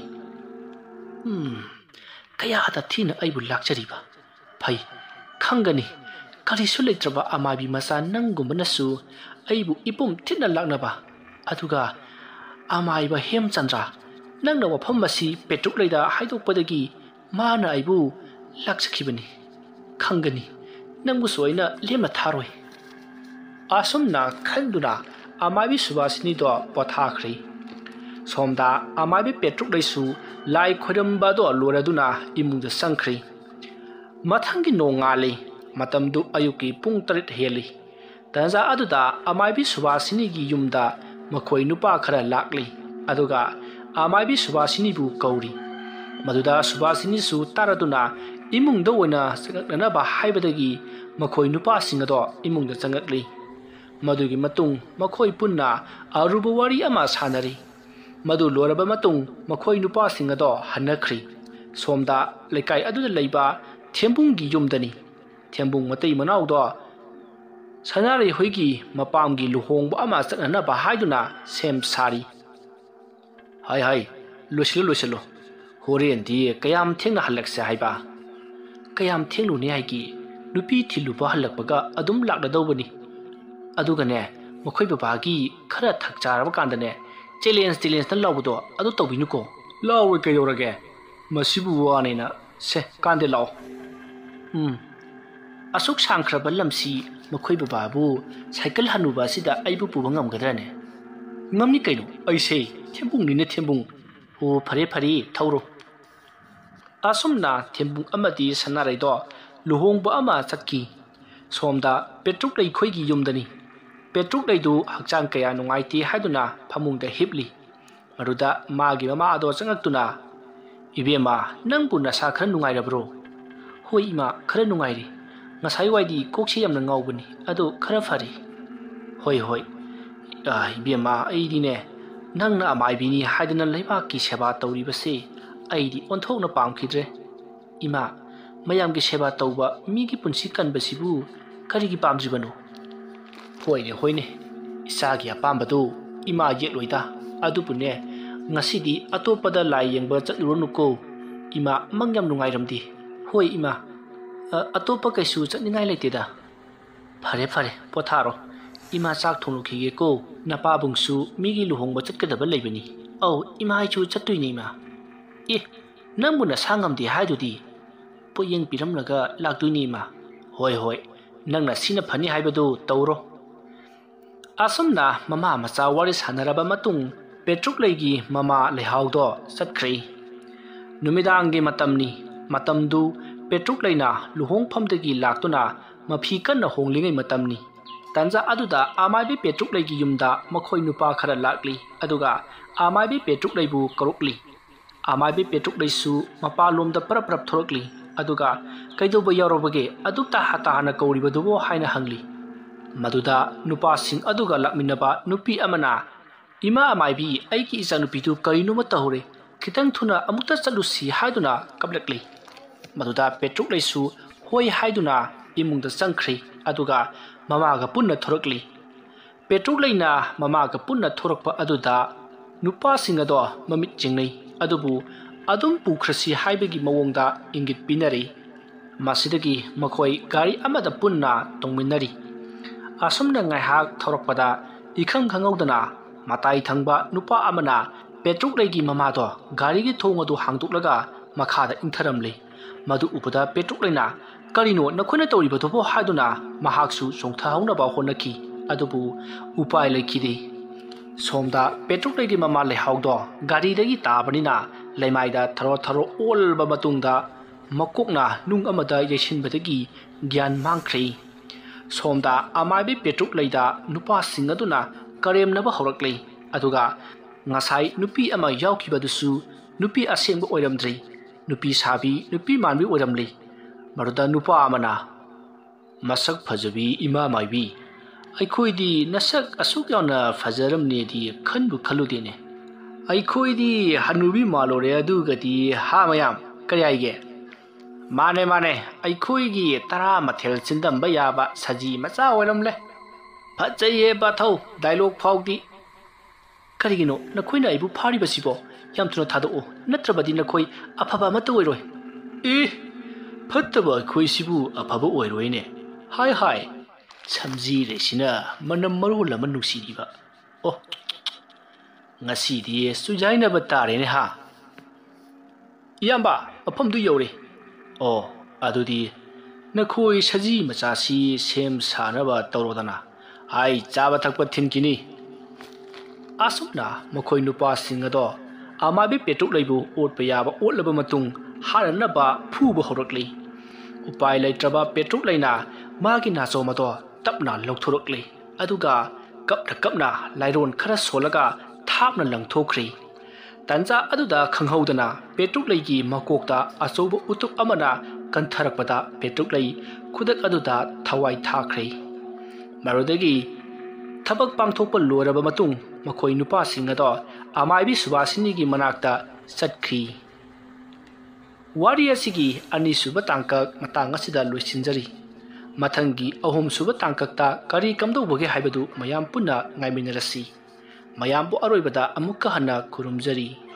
Speaker 1: ꯎꯝ ꯀꯌꯥꯗ ꯊꯤꯅ ꯑꯩꯕꯨ ꯂꯥꯛꯆꯔꯤꯕ ꯐꯩ ꯈꯪꯒꯅꯤ ꯀꯔꯤꯁꯨ ꯂꯩꯇ꯭ꯔꯕ ꯑꯃꯥꯏꯕꯤ ꯃꯆꯥ ꯅꯪꯒꯨꯝꯕꯅꯁꯨ ꯑꯩꯕꯨ ꯏꯄꯨꯝ ꯊꯤꯠꯅ ꯂꯥꯛꯅꯕ, ꯑꯗꯨꯒ ꯑꯃꯥꯏꯕ ꯍꯦꯝꯆꯟꯗ꯭ꯔ ꯅꯪꯅ ꯋꯥꯐꯝ ꯑꯁꯤ ꯄꯦꯇ꯭ꯔꯨꯛꯂꯩꯗ ꯍꯥꯏꯗꯣꯛꯄꯗꯒꯤ ꯃꯥꯅ ꯑꯩꯕꯨ ꯂꯥꯛꯆꯈꯤꯕꯅꯤ꯫ ꯈꯪꯒꯅꯤ ꯅꯪꯕꯨꯁꯨ ꯑꯩꯅ ꯂꯦꯝꯅ ꯊꯥꯔꯣꯏ꯫ ꯑꯁꯨꯝꯅ ꯈꯟꯗꯨꯅ ꯑꯃꯥꯏꯕꯤ ꯁꯨꯕꯥꯁꯤꯅꯤꯗꯣ ꯄꯣꯊꯥꯈ꯭ꯔꯦ꯫ ꯁꯣꯝꯗ ꯑꯃꯥꯏꯕꯤ ꯄꯦꯇ꯭ꯔꯨꯛꯂꯩꯁꯨ ꯂꯥꯏ ꯈꯣꯏꯔꯝꯕ ꯑꯗꯣ ꯂꯣꯏꯔꯗꯨꯅ ꯏꯃꯨꯡꯗ ꯆꯪꯈ꯭ꯔꯦ꯫ ꯃꯊꯪꯒꯤ ꯅꯣꯡꯉꯥꯜꯂꯤ꯫ ꯃꯇꯝꯗꯨ ꯑꯌꯨꯛꯀꯤ ꯄꯨꯡ ꯇꯔꯦꯠ ꯍꯦꯜꯂꯤ꯫ ꯇꯟꯖꯥ ꯑꯗꯨꯗ ꯑꯃꯥꯏꯕꯤ ꯁꯨꯕꯥꯁꯤꯅꯤꯒꯤ ꯌꯨꯝꯗ ꯃꯈꯣꯏ ꯅꯨꯄꯥ ꯈꯔ ꯂꯥꯛꯂꯤ ꯑꯗꯨꯒ ꯑꯃꯥꯏꯕꯤ ꯁꯨꯕꯥꯁꯤꯅꯤꯕꯨ ꯀꯧꯔꯤ꯫ ꯃꯗꯨꯗ ꯁꯨꯕꯥꯁꯤꯅꯤꯁꯨ ꯇꯥꯔꯗꯨꯅ ꯏꯃꯨꯡꯗ ꯑꯣꯏꯅ ꯆꯪꯉꯛꯅꯅꯕ ꯍꯥꯏꯕꯗꯒꯤ ꯃꯈꯣꯏ ꯅꯨꯄꯥꯁꯤꯡ ꯑꯗꯣ ꯏꯃꯨꯡꯗ ꯆꯪꯉꯛꯂꯤ꯫ ꯃꯗꯨꯒꯤ ꯃꯇꯨꯡ ꯃꯈꯣꯏ ꯄꯨꯟꯅ ꯑꯔꯨꯕ ꯋꯥꯔꯤ ꯑꯃ ꯁꯥꯟꯅꯔꯤ꯫ ꯃꯗꯨ ꯂꯣꯏꯔꯕ ꯃꯇꯨꯡ ꯃꯈꯣꯏ ꯅꯨꯄꯥꯁꯤꯡ ꯑꯗꯣ ꯍꯟꯅꯈ꯭ꯔꯤ꯫ ꯁꯣꯝꯗ ꯂꯩꯀꯥꯏ ꯑꯗꯨꯗ ꯂꯩꯕ ꯊꯦꯝꯕꯨꯡꯒꯤ ꯌꯨꯝꯗꯅꯤ꯫ ꯊꯦꯝꯕꯨꯡ ꯃꯇꯩ ꯃꯅꯥꯎꯗꯣ ꯁꯅꯥꯔꯩ ꯍꯣꯏꯒꯤ ꯃꯄꯥꯝꯒꯤ ꯂꯨꯍꯣꯡꯕ ꯑꯃ ꯆꯠꯅꯅꯕ ꯍꯥꯏꯗꯨꯅ ꯁꯦꯝ ꯁꯥꯔꯤ꯫ ꯍꯥꯏ ꯍꯥꯏ ꯂꯣꯏꯁꯤꯜꯂꯨ ꯂꯣꯏꯁꯤꯜꯂꯨ ꯍꯣꯔꯦꯟꯗꯤ ꯀꯌꯥꯝ ꯊꯦꯡꯅ ꯍꯜꯂꯛꯁꯦ ꯍꯥꯏꯕ? ꯀꯌꯥꯝ ꯊꯦꯡꯂꯨꯅꯤ ꯍꯥꯏꯒꯤ ꯅꯨꯄꯤ ꯊꯤꯜꯂꯨꯕ ꯍꯜꯂꯛꯄꯒ ꯑꯗꯨꯝ ꯂꯥꯛꯂꯗꯧꯕꯅꯤ꯫ ꯑꯗꯨꯒꯅꯦ ꯃꯈꯣꯏ ꯕꯕꯥꯒꯤ ꯈꯔ ꯊꯛ ꯆꯥꯔꯕ ꯀꯥꯟꯗꯅꯦ ꯆꯦꯂꯦꯟꯖ ꯆꯦꯂꯦꯟꯖꯅ ꯂꯥꯎꯕꯗꯣ ꯑꯗꯨ ꯇꯧꯕꯤꯅꯨꯀꯣ꯫ ꯂꯥꯎꯔꯣꯏ ꯀꯩꯗꯧꯔꯒꯦ ꯃꯁꯤꯕꯨ ꯋꯥꯅꯦꯅ ꯁꯦ ꯀꯥꯟꯗꯦ ꯂꯥꯛꯑꯣ꯫ ꯎꯝ ꯑꯁꯨꯛ ꯁꯥꯡꯈ꯭ꯔꯕ ꯂꯝꯁꯤ ꯃꯈꯣꯏ ꯕꯕꯥꯕꯨ ꯁꯥꯏꯀꯜ ꯍꯟꯅꯨꯕ ꯑꯁꯤꯗ ꯑꯩꯕꯨ ꯄꯨꯕ ꯉꯝꯒꯗ꯭ꯔꯅꯦ? ꯉꯝꯅꯤ ꯀꯩꯅꯣ ꯑꯩꯁꯦ ꯊꯦꯝꯕꯨꯡꯅꯤꯅ ꯊꯦꯝꯕꯨꯡ꯫ ꯑꯣ ꯐꯔꯦ ꯐꯔꯦ ꯊꯧꯔꯣ꯫ ꯑꯁꯨꯝꯅ ꯊꯦꯝꯕꯨꯡ ꯑꯃꯗꯤ ꯁꯅꯥꯔꯩꯗꯣ ꯂꯨꯍꯣꯡꯕ ꯑꯃ ꯆꯠꯈꯤ꯫ ꯁꯣꯝꯗ ꯄꯦꯇ꯭ꯔꯨꯛꯂꯩ ꯈꯣꯏꯒꯤ ꯌꯨꯝꯗꯅꯤ꯫ ꯄꯦꯇ꯭ꯔꯨꯛꯂꯩꯗꯨ ꯍꯛꯆꯥꯡ ꯀꯌꯥ ꯅꯨꯡꯉꯥꯏꯇꯦ ꯍꯥꯏꯗꯨꯅ ꯐꯃꯨꯡꯗ ꯍꯤꯞꯂꯤ꯫ ꯃꯗꯨꯗ ꯃꯥꯒꯤ ꯃꯃꯥ ꯑꯗꯣ ꯆꯪꯉꯛꯇꯨꯅ, ꯏꯕꯦꯝꯃ ꯅꯪꯕꯨ ꯅꯁꯥ ꯈꯔ ꯅꯨꯡꯉꯥꯏꯔꯕ꯭ꯔꯣ? ꯍꯣꯏ ꯏꯃꯥ ꯈꯔ ꯅꯨꯡꯉꯥꯏꯔꯤ꯫ ꯉꯁꯥꯏ ꯋꯥꯏꯗꯤ ꯀꯣꯛꯁꯦ ꯌꯥꯝꯅ ꯉꯥꯎꯕꯅꯤ ꯑꯗꯣ ꯈꯔ ꯐꯔꯤ꯫ ꯍꯣꯏ ꯍꯣꯏ ꯏꯕꯦꯝꯃ ꯑꯩꯗꯤꯅꯦ ꯅꯪꯅ ꯑꯃꯥꯏꯕꯤꯅꯤ ꯍꯥꯏꯗꯅ ꯂꯩꯕꯥꯛꯀꯤ ꯁꯦꯕꯥ ꯇꯧꯔꯤꯕꯁꯦ ꯑꯩꯗꯤ ꯑꯣꯟꯊꯣꯛꯅ ꯄꯥꯝꯈꯤꯗ꯭ꯔꯦ꯫ ꯏꯃꯥ ꯃꯌꯥꯝꯒꯤ ꯁꯦꯕꯥ ꯇꯧꯕ ꯃꯤꯒꯤ ꯄꯨꯟꯁꯤ ꯀꯟꯕꯁꯤꯕꯨ ꯀꯔꯤꯒꯤ ꯄꯥꯝꯗ꯭ꯔꯤꯕꯅꯣ? ꯍꯣꯏꯅꯦ ꯍꯣꯏꯅꯦ ꯏꯆꯥꯒꯤ ꯑꯄꯥꯝꯕꯗꯨ ꯏꯃꯥ ꯌꯦꯠꯂꯣꯏꯗ, ꯑꯗꯨꯕꯨꯅꯦ ꯉꯁꯤꯗꯤ ꯑꯇꯣꯞꯄꯗ ꯂꯥꯏ ꯌꯦꯡꯕ ꯆꯠꯂꯨꯔꯅꯨꯀꯣ꯫ ꯏꯃꯥ ꯃꯪ ꯌꯥꯝ ꯅꯨꯡꯉꯥꯏꯔꯝꯗꯦ꯫ ꯍꯣꯏ ꯏꯃꯥ ꯑꯇꯣꯞꯄ ꯀꯩꯁꯨ ꯆꯠꯅꯤꯡꯉꯥꯏ ꯂꯩꯇꯦꯗ꯫ ꯐꯔꯦ ꯐꯔꯦ ꯄꯣꯊꯥꯔꯣ꯫ ꯏꯃꯥ ꯆꯥꯛ ꯊꯣꯡꯂꯨꯈꯤꯒꯦꯀꯣ, ꯅꯄꯥꯕꯨꯡꯁꯨ ꯃꯤꯒꯤ ꯂꯨꯍꯣꯡꯕ ꯆꯠꯀꯗꯕ ꯂꯩꯕꯅꯤ꯫ ꯑꯧ ꯏꯃꯥ ꯑꯩꯁꯨ ꯆꯠꯇꯣꯏꯅꯤ ꯏꯃꯥ꯫ ꯑꯦ ꯅꯪꯕꯨ ꯅꯁꯥ ꯉꯝꯗꯦ ꯍꯥꯏꯗꯨꯗꯤ? ꯄꯣꯠꯌꯦꯡ ꯄꯤꯔꯝꯂꯒ ꯂꯥꯛꯇꯣꯏꯅꯤ ꯏꯃꯥ꯫ ꯍꯣꯏ ꯍꯣꯏ ꯅꯪꯅ ꯁꯤꯅ ꯐꯅꯤ ꯍꯥꯏꯕꯗꯨ ꯇꯧꯔꯣ꯫ ꯑꯁꯨꯝꯅ ꯃꯃꯥ ꯃꯆꯥ ꯋꯥꯔꯤ ꯁꯥꯟꯅꯔꯕ ꯃꯇꯨꯡ ꯄꯦꯇ꯭ꯔꯨꯛꯂꯩꯒꯤ ꯃꯃꯥ ꯂꯩꯍꯥꯎꯗꯣ ꯆꯠꯈ꯭ꯔꯦ꯫ ꯅꯨꯃꯤꯗꯥꯡꯒꯤ ꯃꯇꯝꯅꯤ꯫ ꯃꯇꯝꯗꯨ ꯄꯦꯇ꯭ꯔꯨꯛꯂꯩꯅ ꯂꯨꯍꯣꯡꯐꯝꯗꯒꯤ ꯂꯥꯛꯇꯨꯅ ꯃꯐꯤ ꯀꯟꯅ ꯍꯣꯡꯂꯤꯉꯩ ꯃꯇꯝꯅꯤ꯫ ꯇꯟꯖꯥ ꯑꯗꯨꯗ ꯑꯃꯥꯏꯕꯤ ꯄꯦꯇ꯭ꯔꯨꯛꯂꯩꯒꯤ ꯌꯨꯝꯗ ꯃꯈꯣꯏ ꯅꯨꯄꯥ ꯈꯔ ꯂꯥꯛꯂꯤ ꯑꯗꯨꯒ ꯑꯃꯥꯏꯕꯤ ꯄꯦꯇ꯭ꯔꯨꯛꯂꯩꯕꯨ ꯀꯧꯔꯛꯂꯤ꯫ ꯑꯃꯥꯏꯕꯤ ꯄꯦꯇ꯭ꯔꯨꯛꯂꯩꯁꯨ ꯃꯄꯥꯟꯂꯣꯝꯗ ꯄꯔꯞ ꯄꯔꯞ ꯊꯣꯔꯛꯂꯤ ꯑꯗꯨꯒ ꯀꯩꯗꯧꯕ ꯌꯥꯎꯔꯕꯒꯦ ꯑꯗꯨꯛ ꯇꯥꯍꯥ ꯇꯥꯍꯥꯅ ꯀꯧꯔꯤꯕꯗꯨꯕꯣ ꯍꯥꯏꯅ ꯍꯪꯂꯤ꯫ ꯃꯗꯨꯗ ꯅꯨꯄꯥꯁꯤꯡ ꯑꯗꯨꯒ ꯂꯥꯛꯃꯤꯟꯅꯕ ꯅꯨꯄꯤ ꯑꯃꯅ, ꯏꯃꯥ ꯑꯃꯥꯏꯕꯤ ꯑꯩꯒꯤ ꯏꯆꯥꯅꯨꯄꯤꯗꯨ ꯀꯔꯤꯅꯣꯃ ꯇꯧꯔꯦ, ꯈꯤꯇꯪ ꯊꯨꯅ ꯑꯃꯨꯛꯇ ꯆꯠꯂꯨꯁꯤ ꯍꯥꯏꯗꯨꯅ ꯀꯞꯂꯛꯂꯤ꯫ ꯃꯗꯨꯗ ꯄꯦꯇ꯭ꯔꯨꯛꯂꯩꯁꯨ ꯍꯣꯏ ꯍꯥꯏꯗꯨꯅ ꯏꯃꯨꯡꯗ ꯆꯪꯈ꯭ꯔꯤ ꯑꯗꯨꯒ ꯃꯃꯥꯒ ꯄꯨꯟꯅ ꯊꯣꯔꯛꯂꯤ꯫ ꯄꯦꯇ꯭ꯔꯨꯛꯂꯩꯅ ꯃꯃꯥꯒ ꯄꯨꯟꯅ ꯊꯣꯔꯛꯄ ꯑꯗꯨꯗ ꯅꯨꯄꯥꯁꯤꯡ ꯑꯗꯣ ꯃꯃꯤꯠ ꯆꯤꯡꯅꯩ ꯑꯗꯨꯕꯨ ꯑꯗꯨꯝ ꯄꯨꯈ꯭ꯔꯁꯤ ꯍꯥꯏꯕꯒꯤ ꯃꯑꯣꯡꯗ ꯏꯪꯒꯤꯠ ꯄꯤꯅꯔꯤ꯫ ꯃꯁꯤꯗꯒꯤ ꯃꯈꯣꯏ ꯒꯥꯔꯤ ꯑꯃꯗ ꯄꯨꯟꯅ ꯇꯣꯡꯃꯤꯟꯅꯔꯤ꯫ ꯑꯁꯨꯝꯅ ꯉꯥꯏꯍꯥꯛ ꯊꯧꯔꯛꯄꯗ ꯏꯈꯪ ꯈꯪꯍꯧꯗꯅ ꯃꯇꯥꯏ ꯊꯪꯕ ꯅꯨꯄꯥ ꯑꯃꯅ ꯄꯦꯇ꯭ꯔꯨꯛꯂꯩꯒꯤ ꯃꯃꯥꯗꯣ ꯒꯥꯔꯤꯒꯤ ꯊꯣꯡ ꯑꯗꯨ ꯍꯥꯡꯗꯣꯛꯂꯒ ꯃꯈꯥꯗ ꯏꯟꯊꯔꯝꯂꯤ꯫ ꯃꯗꯨ ꯎꯕꯗ ꯄꯦꯇ꯭ꯔꯨꯛꯂꯩꯅ ꯀꯔꯤꯅꯣ ꯅꯈꯣꯏꯅ ꯇꯧꯔꯤꯕꯗꯨꯕꯣ ꯍꯥꯏꯗꯨꯅ ꯃꯍꯥꯛꯁꯨ ꯆꯣꯡꯊꯍꯧꯅꯕ ꯍꯣꯠꯅꯈꯤ ꯑꯗꯨꯕꯨ ꯎꯄꯥꯏ ꯂꯩꯈꯤꯗꯦ꯫ ꯁꯣꯝꯗ ꯄꯦꯇ꯭ꯔꯨꯛꯂꯩꯒꯤ ꯃꯃꯥ ꯂꯩꯍꯥꯎꯗꯣ ꯒꯥꯔꯤꯗꯒꯤ ꯇꯥꯕꯅꯤꯅ ꯂꯩꯃꯥꯏꯗ ꯊꯔꯣ ꯊꯔꯣ ꯑꯣꯜꯂꯕ ꯃꯇꯨꯡꯗ ꯃꯀꯣꯛꯅ ꯅꯨꯡ ꯑꯃꯗ ꯌꯩꯁꯤꯟꯕꯗꯒꯤ ꯒ꯭ꯌꯥꯟ ꯃꯥꯡꯈ꯭ꯔꯦ꯫ ꯁꯣꯝꯗ ꯑꯃꯥꯏꯕꯤ ꯄꯦꯇ꯭ꯔꯨꯛꯂꯩꯗ ꯅꯨꯄꯥꯁꯤꯡ ꯑꯗꯨꯅ ꯀꯔꯦꯝꯅꯕ ꯍꯧꯔꯛꯂꯤ ꯑꯗꯨꯒ ꯉꯁꯥꯏ ꯅꯨꯄꯤ ꯑꯃ ꯌꯥꯎꯈꯤꯕꯗꯨꯁꯨ ꯅꯨꯄꯤ ꯑꯁꯦꯡꯕ ꯑꯣꯏꯔꯝꯗ꯭ꯔꯤ, ꯅꯨꯄꯤ ꯁꯥꯕꯤ ꯅꯨꯄꯤ ꯃꯥꯟꯕꯤ ꯑꯣꯏꯔꯝꯂꯤ꯫ ꯃꯗꯨꯗ ꯅꯨꯄꯥ ꯑꯃꯅ, ꯃꯁꯛ ꯐꯖꯕꯤ ꯏꯃꯥ ꯃꯥꯏꯕꯤ, ꯑꯩꯈꯣꯏꯗꯤ ꯅꯁꯛ ꯑꯁꯨꯛ ꯌꯥꯝꯅ ꯐꯖꯔꯝꯅꯦꯗꯤ ꯈꯟꯕꯨ ꯈꯜꯂꯨꯗꯦꯅꯦ꯫ ꯑꯩꯈꯣꯏꯗꯤ ꯍꯅꯨꯕꯤ ꯃꯥꯜꯂꯨꯔꯦ ꯑꯗꯨꯒꯗꯤ ꯍꯥ ꯃꯌꯥꯝ ꯀꯔꯤ ꯍꯥꯏꯒꯦ ꯃꯥꯅꯦ ꯃꯥꯅꯦ ꯑꯩꯈꯣꯏꯒꯤ ꯇꯔꯥ ꯃꯊꯦꯜ ꯆꯤꯟꯗꯝꯕ ꯌꯥꯕ ꯁꯖꯤ ꯃꯆꯥ ꯑꯣꯏꯔꯝꯂꯦ ꯐꯖꯩꯌꯦ ꯕꯥꯊꯧ ꯗꯥꯏꯂꯣꯛ ꯐꯥꯎꯗꯤ ꯀꯔꯤꯒꯤꯅꯣ ꯅꯈꯣꯏꯅ ꯑꯩꯕꯨ ꯐꯥꯔꯤꯕꯁꯤꯕꯣ ꯌꯥꯝ ꯊꯨꯅ ꯊꯥꯗꯣꯛꯑꯣ ꯅꯠꯇ꯭ꯔꯕꯗꯤ ꯅꯈꯣꯏ ꯑꯐꯕ ꯑꯃꯠꯇ ꯑꯣꯏꯔꯣꯏ ꯑꯦ ꯐꯠꯇꯕ ꯑꯩꯈꯣꯏꯁꯤꯕꯨ ꯑꯐꯕ ꯑꯣꯏꯔꯣꯏꯅꯦ ꯍꯥꯏ ꯍꯥꯏ ꯁꯝꯖꯤꯔꯩꯁꯤꯅ ꯃꯅꯝ ꯃꯔꯣꯜ ꯑꯃ ꯅꯨꯡꯁꯤꯔꯤꯕ ꯑꯣ ꯉꯁꯤꯗꯤ ꯁꯨꯖꯥꯏꯅꯕ ꯇꯥꯔꯦꯅꯦ ꯍꯥ ꯏꯌꯥꯝꯕ ꯃꯐꯝꯗꯨ ꯌꯧꯔꯦ ꯑꯣ ꯑꯗꯨꯗꯤ ꯅꯈꯣꯏ ꯁꯖꯤ ꯃꯆꯥꯁꯤ ꯁꯦꯝ ꯁꯥꯅꯕ ꯇꯧꯔꯣꯗꯅ ꯑꯩ ꯆꯥꯕ ꯊꯛꯄ ꯊꯤꯟꯈꯤꯅꯤ ꯑꯁꯨꯝꯅ ꯃꯈꯣꯏ ꯅꯨꯄꯥꯁꯤꯡ ꯑꯗꯣ ꯑꯃꯥꯏꯕꯤ ꯄꯦꯇ꯭ꯔꯨꯛꯂꯩꯕꯨ ꯑꯣꯠꯄ ꯌꯥꯕ ꯑꯣꯠꯂꯕ ꯃꯇꯨꯡ ꯍꯥꯟꯅꯅꯕ ꯐꯨꯕ ꯍꯧꯔꯛꯂꯤ ꯎꯄꯥꯏ ꯂꯩꯇ꯭ꯔꯕ ꯄꯦꯇ꯭ꯔꯨꯛꯂꯩꯅ ꯃꯥꯒꯤ ꯅꯥꯆꯣꯝ ꯑꯗꯣ ꯇꯞꯅ ꯂꯧꯊꯣꯔꯛꯂꯤ ꯑꯗꯨꯒ ꯀꯞꯅ ꯀꯞꯅ ꯂꯥꯏꯔꯣꯟ ꯈꯔ ꯁꯣꯜꯂꯒ ꯊꯥꯞꯅ ꯂꯪꯊꯣꯛꯈ꯭ꯔꯤ ꯇꯟꯖꯥ ꯑꯗꯨꯗ ꯈꯪꯍꯧꯗꯅ ꯄꯦꯇ꯭ꯔꯨꯛꯂꯩꯒꯤ ꯃꯀꯣꯛꯇ ꯑꯆꯧꯕ ꯎꯇꯨꯞ ꯑꯃꯅ ꯀꯟꯊꯔꯛꯄꯗ ꯄꯦꯇ꯭ꯔꯨꯛꯂꯩ ꯈꯨꯗꯛ ꯑꯗꯨꯗ ꯊꯋꯥꯏ ꯊꯥꯈ꯭ꯔꯤ ꯃꯗꯨꯗꯒꯤ ꯊꯕꯛ ꯄꯥꯡꯊꯣꯛꯄ ꯂꯣꯏꯔꯕ ꯃꯇꯨꯡ ꯃꯈꯣꯏ ꯅꯨꯄꯥꯁꯤꯡ ꯑꯗꯣ ꯑꯃꯥꯏꯕꯤ ꯁꯨꯕꯥꯁꯤꯅꯤꯒꯤ ꯃꯅꯥꯛꯇ ꯆꯠꯈꯤ ꯋꯥꯔꯤ ꯑꯁꯤꯒꯤ ꯑꯅꯤꯁꯨꯕ ꯇꯥꯡꯀꯛ ꯃꯇꯥꯡ ꯑꯁꯤꯗ ꯂꯣꯏꯁꯤꯟꯖꯔꯤ ꯃꯊꯪꯒꯤ ꯑꯍꯨꯝꯁꯨꯕ ꯇꯥꯡꯀꯛꯇ ꯀꯔꯤ ꯀꯝꯗꯧꯕꯒꯦ ꯍꯥꯏꯕꯗꯨ ꯃꯌꯥꯝ ꯄꯨꯟꯅ ꯉꯥꯏꯃꯤꯟꯅꯔꯁꯤ ꯃꯌꯥꯝꯕꯨ ꯑꯔꯣꯏꯕꯗ ꯑꯃꯨꯛꯀ ꯍꯟꯅ ꯈꯨꯔꯨꯝꯖꯔꯤ